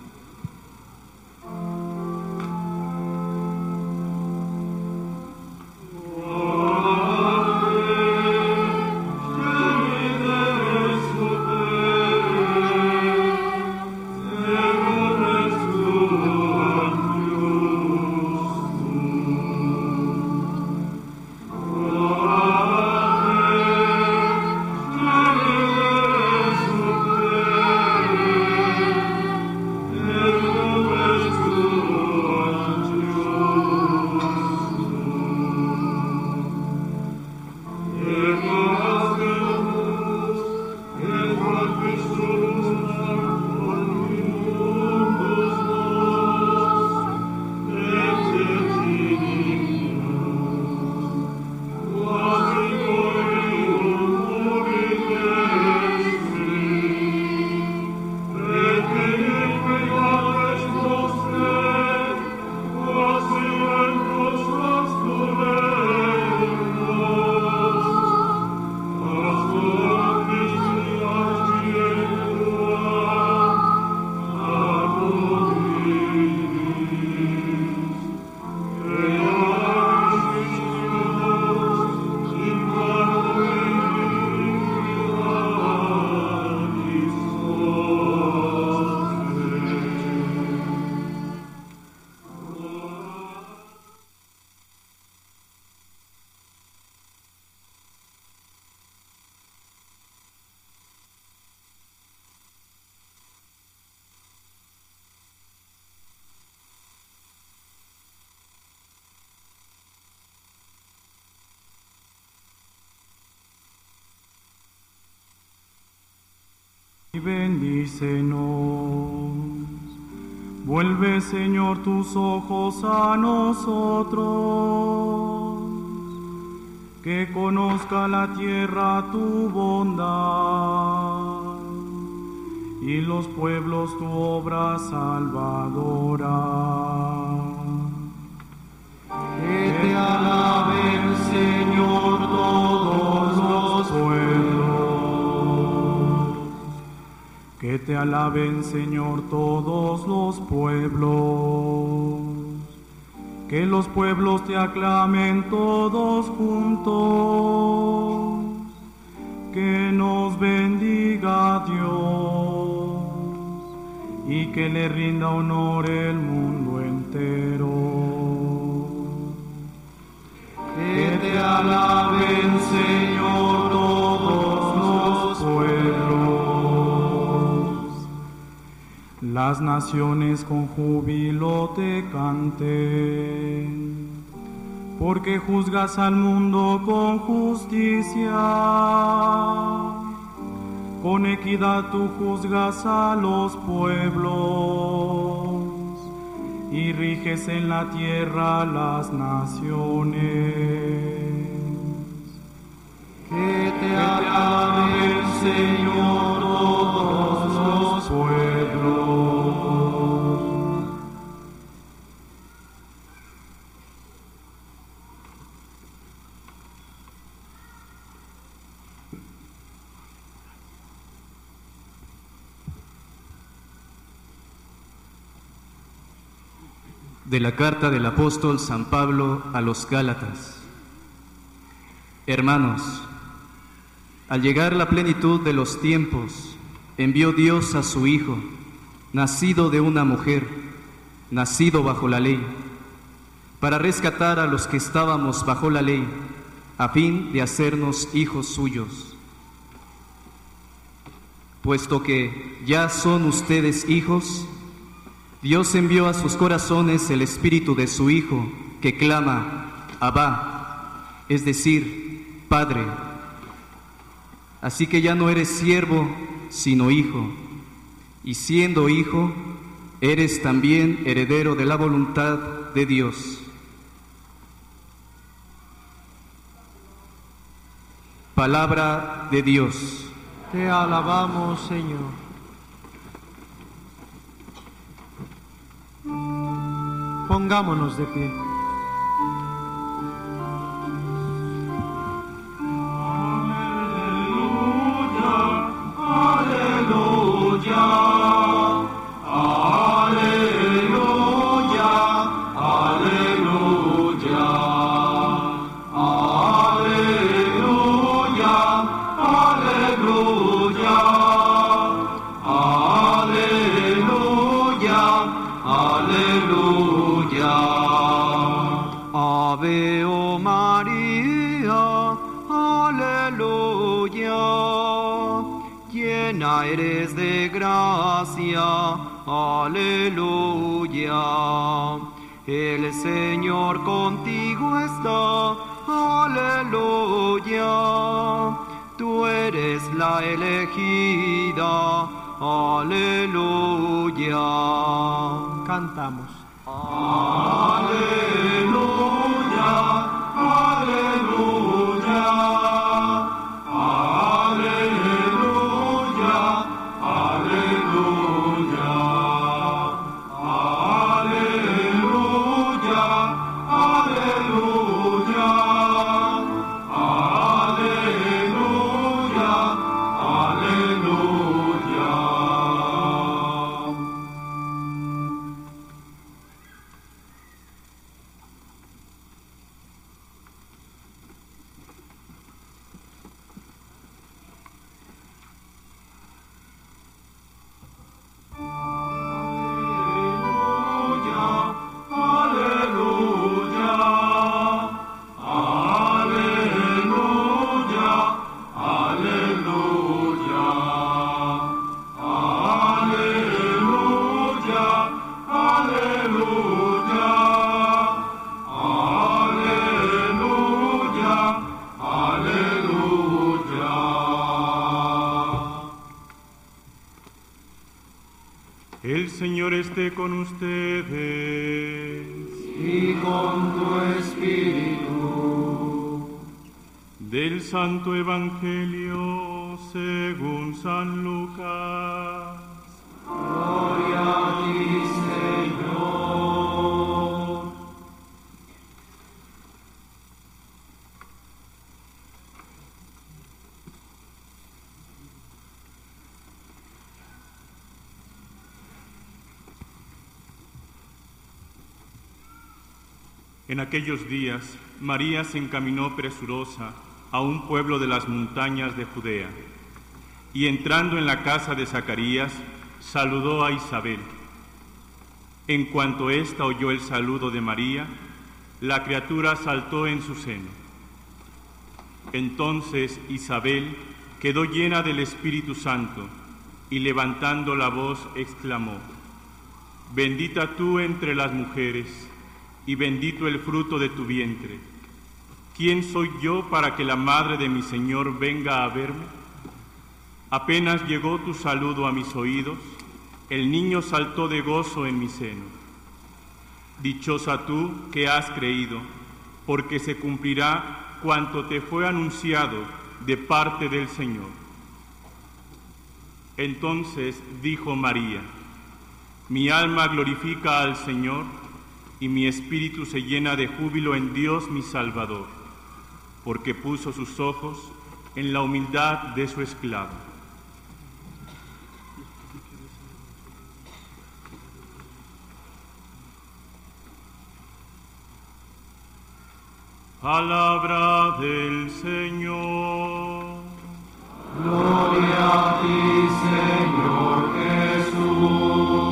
Y bendícenos. Vuelve, Señor, tus ojos a nosotros que conozca la tierra tu bondad y los pueblos tu obra salvadora. Que te alaben, Señor, todos los pueblos. Que te alaben, Señor, todos los pueblos. Que los pueblos te aclamen todos juntos. Que nos bendiga Dios y que le rinda honor el mundo entero. Que te alaben, Señor, todos los pueblos. Las naciones con júbilo te canten, porque juzgas al mundo con justicia. Con equidad tú juzgas a los pueblos y riges en la tierra las naciones. Que te alaben, Señor, todos los pueblos. De la carta del apóstol San Pablo a los Gálatas. Hermanos, al llegar la plenitud de los tiempos, envió Dios a su Hijo, nacido de una mujer, nacido bajo la ley, para rescatar a los que estábamos bajo la ley, a fin de hacernos hijos suyos. Puesto que ya son ustedes hijos, Dios envió a sus corazones el espíritu de su Hijo, que clama, Abba, es decir, Padre. Así que ya no eres siervo, sino hijo, y siendo hijo, eres también heredero de la voluntad de Dios. Palabra de Dios. Te alabamos, Señor. Pongámonos de pie. Aleluya, aleluya, aleluya, aleluya, aleluya, aleluya, aleluya. Ave, oh María, aleluya. Llena eres de gracia, aleluya. El Señor contigo está, aleluya. Tú eres la elegida, aleluya. Cantamos. Aleluya, aleluya. Aleluya, aleluya. Aleluya, aleluya. Aleluya, aleluya. El Señor esté con ustedes. Y con tu espíritu. Del Santo Evangelio según San Lucas. Gloria a ti, Señor. En aquellos días, María se encaminó presurosa a un pueblo de las montañas de Judea, y entrando en la casa de Zacarías, saludó a Isabel. En cuanto ésta oyó el saludo de María, la criatura saltó en su seno. Entonces Isabel quedó llena del Espíritu Santo, y levantando la voz exclamó: Bendita tú entre las mujeres, y bendito el fruto de tu vientre. ¿Quién soy yo para que la madre de mi Señor venga a verme? Apenas llegó tu saludo a mis oídos, el niño saltó de gozo en mi seno. Dichosa tú que has creído, porque se cumplirá cuanto te fue anunciado de parte del Señor. Entonces dijo María: Mi alma glorifica al Señor, y mi espíritu se llena de júbilo en Dios mi Salvador, porque puso sus ojos en la humildad de su esclava. Palabra del Señor. Gloria a ti, Señor Jesús.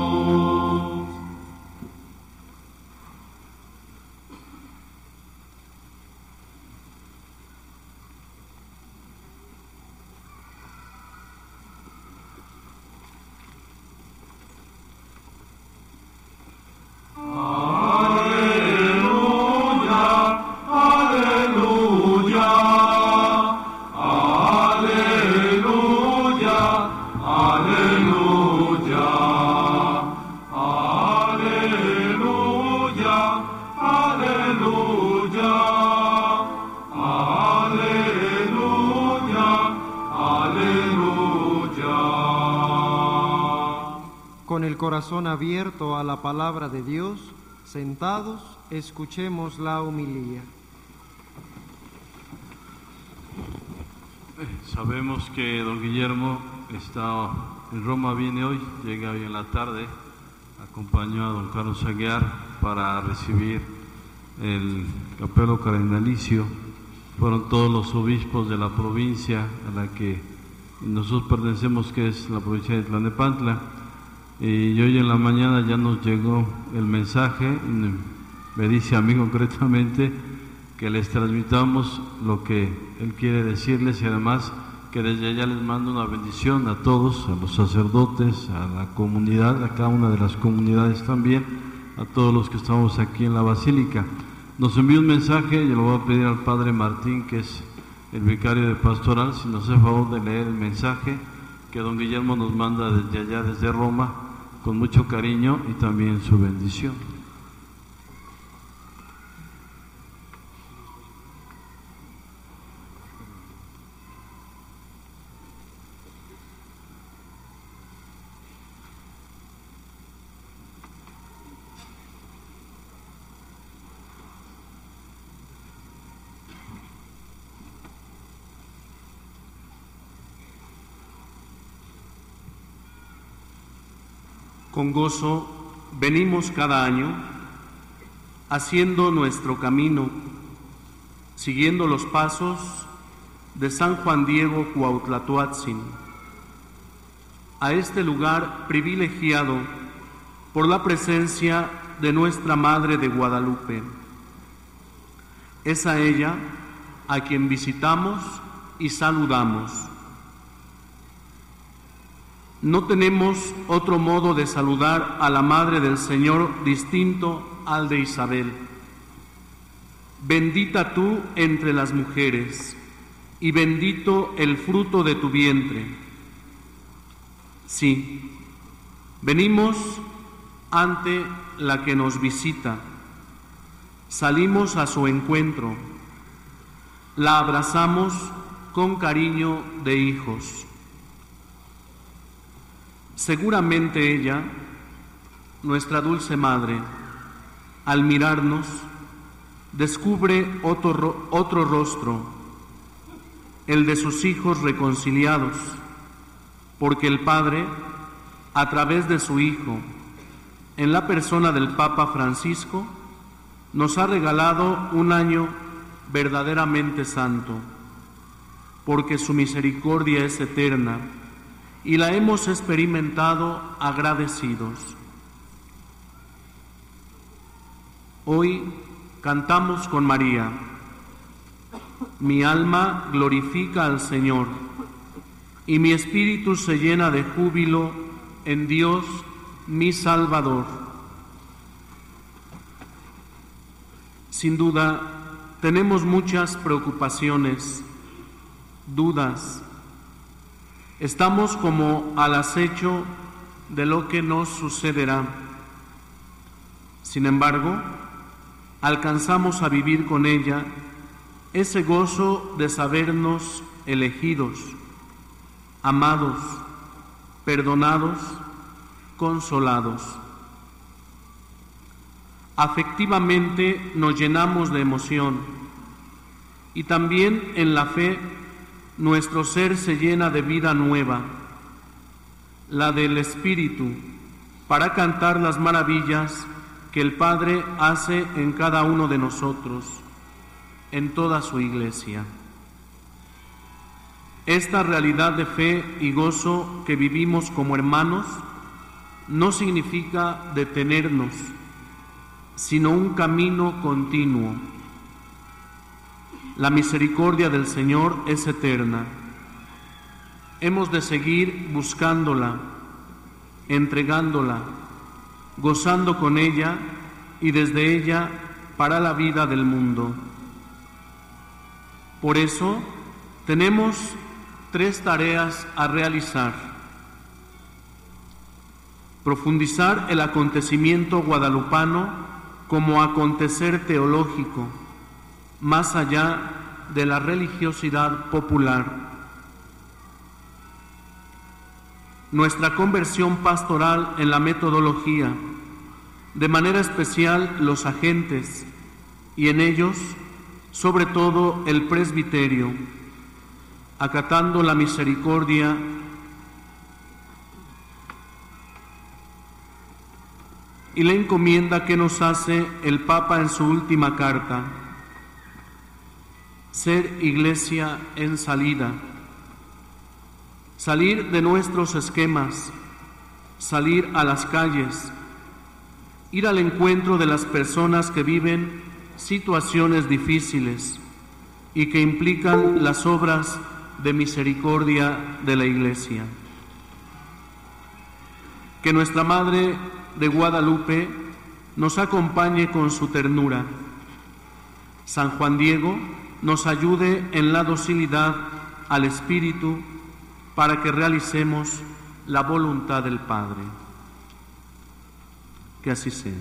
Con el corazón abierto a la palabra de Dios, sentados, escuchemos la homilía. Sabemos que don Guillermo está en Roma, viene hoy, llega hoy en la tarde, acompañó a don Carlos Aguiar para recibir el capelo cardenalicio. Fueron todos los obispos de la provincia a la que nosotros pertenecemos, que es la provincia de Tlalnepantla. Y hoy en la mañana ya nos llegó el mensaje, me dice a mí concretamente que les transmitamos lo que él quiere decirles, y además que desde allá les mando una bendición a todos, a los sacerdotes, a la comunidad, a cada una de las comunidades también, a todos los que estamos aquí en la Basílica. Nos envió un mensaje, yo lo voy a pedir al Padre Martín, que es el vicario de pastoral, si nos hace favor de leer el mensaje que don Guillermo nos manda desde allá, desde Roma, con mucho cariño y también su bendición. Con gozo venimos cada año haciendo nuestro camino, siguiendo los pasos de San Juan Diego Cuauhtlatoatzin, a este lugar privilegiado por la presencia de nuestra Madre de Guadalupe. Es a ella a quien visitamos y saludamos. No tenemos otro modo de saludar a la Madre del Señor distinto al de Isabel. Bendita tú entre las mujeres, y bendito el fruto de tu vientre. Sí, venimos ante la que nos visita, salimos a su encuentro, La abrazamos con cariño de hijos. Seguramente ella, nuestra dulce madre, al mirarnos, descubre otro, otro rostro, el de sus hijos reconciliados, porque el Padre, a través de su Hijo, en la persona del Papa Francisco, nos ha regalado un año verdaderamente santo, porque su misericordia es eterna y la hemos experimentado agradecidos. Hoy cantamos con María: mi alma glorifica al Señor, y mi espíritu se llena de júbilo en Dios mi Salvador. Sin duda, tenemos muchas preocupaciones, dudas. Estamos como al acecho de lo que nos sucederá. Sin embargo, alcanzamos a vivir con ella ese gozo de sabernos elegidos, amados, perdonados, consolados. Afectivamente nos llenamos de emoción y también en la fe nuestro ser se llena de vida nueva, la del Espíritu, para cantar las maravillas que el Padre hace en cada uno de nosotros, en toda su Iglesia. Esta realidad de fe y gozo que vivimos como hermanos no significa detenernos, sino un camino continuo. La misericordia del Señor es eterna. Hemos de seguir buscándola, entregándola, gozando con ella y desde ella para la vida del mundo. Por eso tenemos tres tareas a realizar: profundizar el acontecimiento guadalupano como acontecer teológico, más allá de la religiosidad popular. Nuestra conversión pastoral en la metodología, de manera especial los agentes, y en ellos, sobre todo, el presbiterio, acatando la misericordia y la encomienda que nos hace el Papa en su última carta: ser iglesia en salida, salir de nuestros esquemas, salir a las calles, ir al encuentro de las personas que viven situaciones difíciles y que implican las obras de misericordia de la Iglesia. Que nuestra Madre de Guadalupe nos acompañe con su ternura. San Juan Diego nos ayude en la docilidad al Espíritu para que realicemos la voluntad del Padre. Que así sea.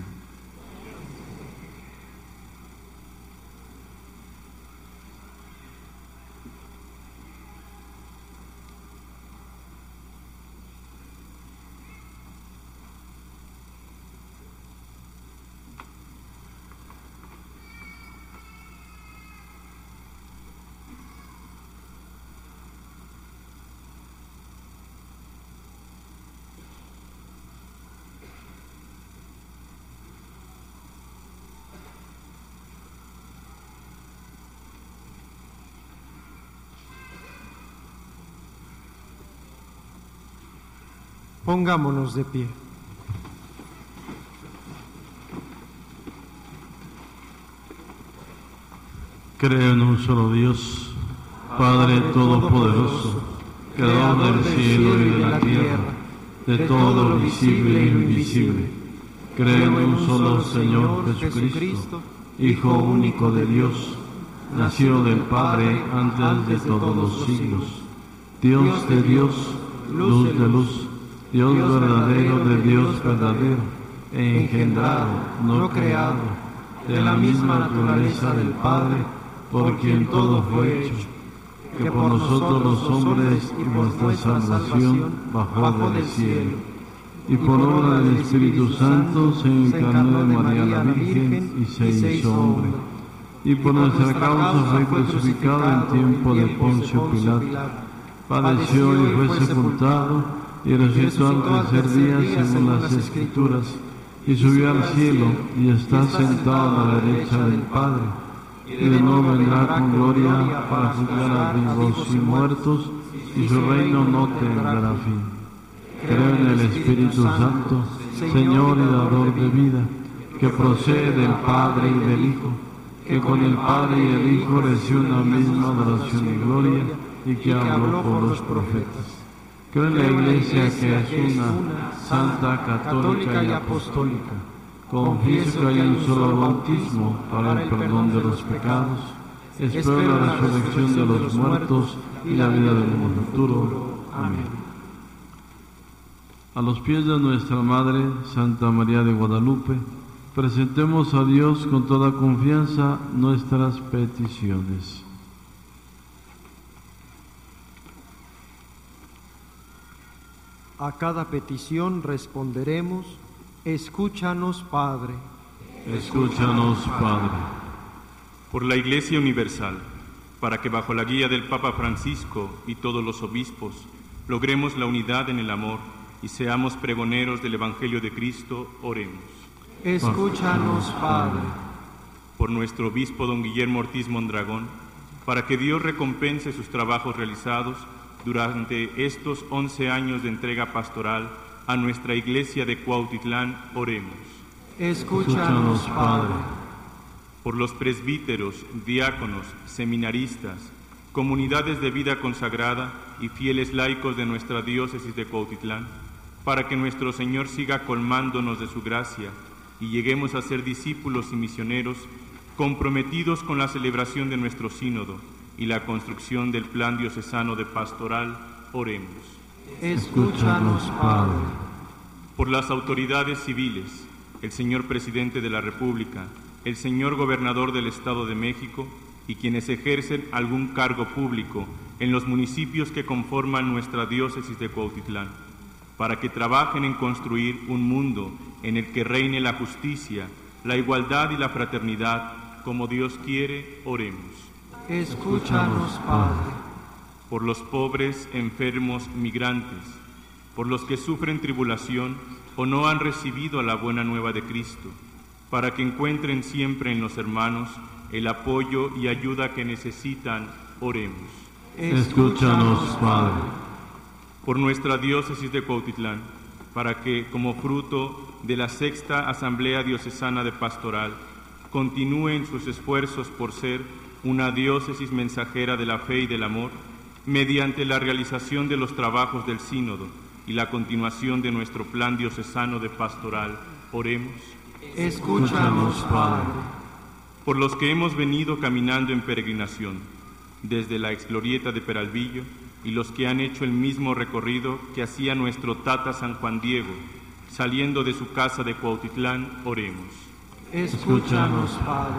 Pongámonos de pie. Creo en un solo Dios, Padre Todopoderoso, Creador del cielo y de la tierra, de todo lo visible y lo invisible. Creo en un solo Señor Jesucristo, Hijo único de Dios, nació del Padre antes de todos los siglos, Dios de Dios, luz de luz, Dios verdadero de Dios verdadero, engendrado, no creado, de la misma naturaleza del Padre, por quien todo fue hecho, que por nosotros los hombres y por nuestra salvación bajó del cielo, y por obra del Espíritu Santo se encarnó de María la Virgen y se hizo hombre, y por nuestra causa fue crucificado en tiempo de Poncio Pilato, padeció y fue sepultado, y resucitó al tercer día según las Escrituras, y subió al cielo, y está sentado a la derecha del Padre, y de nuevo vendrá con gloria para juzgar a vivos y muertos, y su reino no tendrá fin. Creo en el Espíritu Santo, Señor y dador de vida, que procede del Padre y del Hijo, que con el Padre y el Hijo recibe una misma adoración y gloria, y que habló por los profetas. Creo en la Iglesia, que es una, santa, católica y apostólica. Confieso que hay un solo bautismo para el perdón de los pecados. Espero la resurrección de los muertos y la vida del mundo futuro. Amén. A los pies de nuestra Madre, Santa María de Guadalupe, presentemos a Dios con toda confianza nuestras peticiones. A cada petición responderemos: escúchanos, Padre. Escúchanos, Padre. Por la Iglesia Universal, para que bajo la guía del Papa Francisco y todos los obispos logremos la unidad en el amor y seamos pregoneros del Evangelio de Cristo, oremos. Escúchanos, Padre. Por nuestro obispo don Guillermo Ortiz Mondragón, para que Dios recompense sus trabajos realizados durante estos once años de entrega pastoral a nuestra Iglesia de Cuautitlán, oremos. Escúchanos, Padre. Por los presbíteros, diáconos, seminaristas, comunidades de vida consagrada y fieles laicos de nuestra diócesis de Cuautitlán, para que nuestro Señor siga colmándonos de su gracia y lleguemos a ser discípulos y misioneros comprometidos con la celebración de nuestro sínodo y la construcción del plan diocesano de pastoral, oremos. Escúchanos, Padre. Por las autoridades civiles, el señor Presidente de la República, el señor Gobernador del Estado de México y quienes ejercen algún cargo público en los municipios que conforman nuestra diócesis de Cuautitlán, para que trabajen en construir un mundo en el que reine la justicia, la igualdad y la fraternidad, como Dios quiere, oremos. Escúchanos, Padre. Por los pobres, enfermos, migrantes, por los que sufren tribulación o no han recibido la buena nueva de Cristo, para que encuentren siempre en los hermanos el apoyo y ayuda que necesitan, oremos. Escúchanos, Padre. Por nuestra diócesis de Cuautitlán, para que, como fruto de la sexta Asamblea Diocesana de Pastoral, continúen sus esfuerzos por ser una diócesis mensajera de la fe y del amor, mediante la realización de los trabajos del sínodo y la continuación de nuestro plan diocesano de pastoral, oremos. Escúchanos, Padre. Por los que hemos venido caminando en peregrinación, desde la exglorieta de Peralvillo, y los que han hecho el mismo recorrido que hacía nuestro Tata San Juan Diego, saliendo de su casa de Cuautitlán, oremos. Escúchanos, Padre.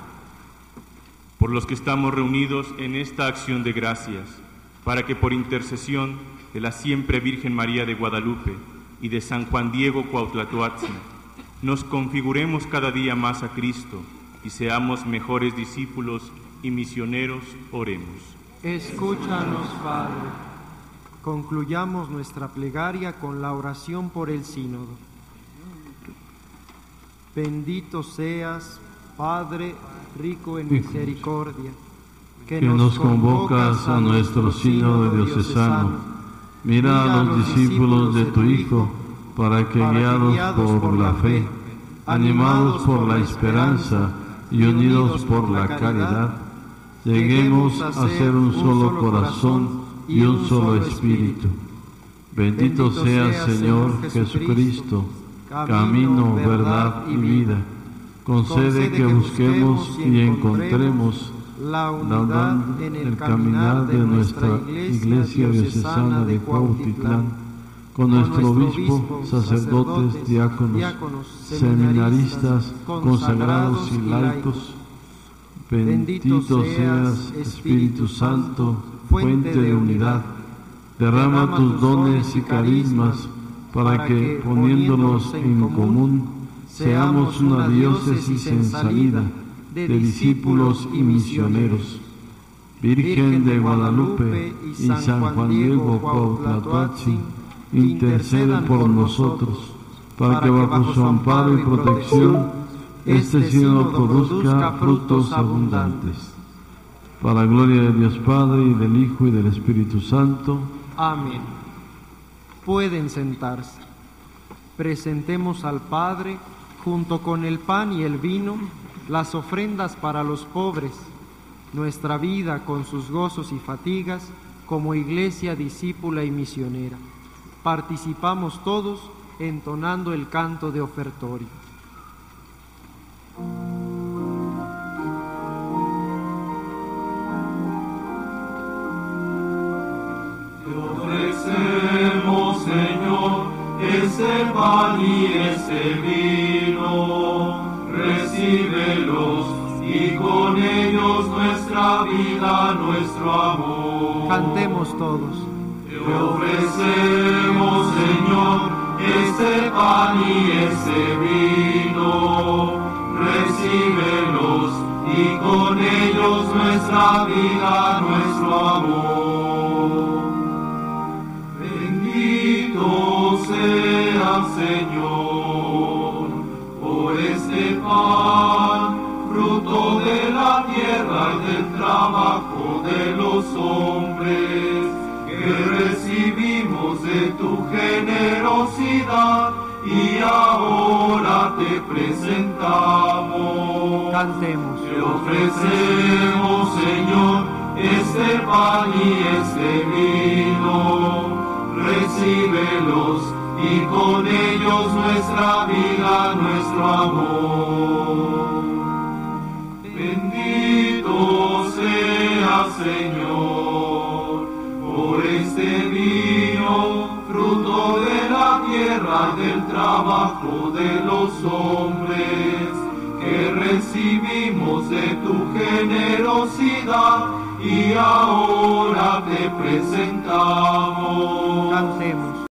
Por los que estamos reunidos en esta acción de gracias, para que por intercesión de la siempre Virgen María de Guadalupe y de San Juan Diego Cuautlatoatzin, nos configuremos cada día más a Cristo y seamos mejores discípulos y misioneros, oremos. Escúchanos, Padre. Concluyamos nuestra plegaria con la oración por el sínodo. Bendito seas, Padre rico en misericordia, que nos convocas a nuestro sínodo diocesano. Mira a los discípulos de tu Hijo, para que guiados por la fe, animados por la esperanza y unidos por la caridad, lleguemos a ser un solo corazón y un solo espíritu. Bendito seas, Señor Jesucristo, camino, verdad y vida. Concede que busquemos y encontremos la unidad en el caminar de nuestra Iglesia Diocesana de Cuautitlán, con nuestro obispo, sacerdotes, diáconos, seminaristas, consagrados y laicos. Bendito seas, Espíritu Santo, fuente de unidad. Derrama tus dones y carismas para que, poniéndolos en común, seamos una diócesis en salida de discípulos y misioneros. Virgen de Guadalupe y San Juan Diego Cuauhtlatoatzin, interceden por nosotros, para que bajo su amparo y protección este sínodo produzca frutos abundantes. Para la gloria de Dios Padre, y del Hijo, y del Espíritu Santo. Amén. Pueden sentarse. Presentemos al Padre, junto con el pan y el vino, las ofrendas para los pobres, nuestra vida con sus gozos y fatigas, como iglesia discípula y misionera. Participamos todos entonando el canto de ofertorio. Te ofrecemos, Señor, ese pan y ese vino, recíbelos y con ellos nuestra vida, nuestro amor. Cantemos todos. Te ofrecemos, Señor, ese pan y ese vino, recíbelos y con ellos nuestra vida, nuestro amor. Bendito sea, Señor, por este pan, fruto de la tierra y del trabajo de los hombres, que recibimos de tu generosidad y ahora te presentamos. Cantemos. Te ofrecemos, Señor, este pan y este vino, recíbelos y con ellos nuestra vida, nuestro amor. Bendito sea, Señor, por este vino, fruto de la tierra y del trabajo de los hombres, que recibimos de tu generosidad y ahora te presentamos. Cantemos.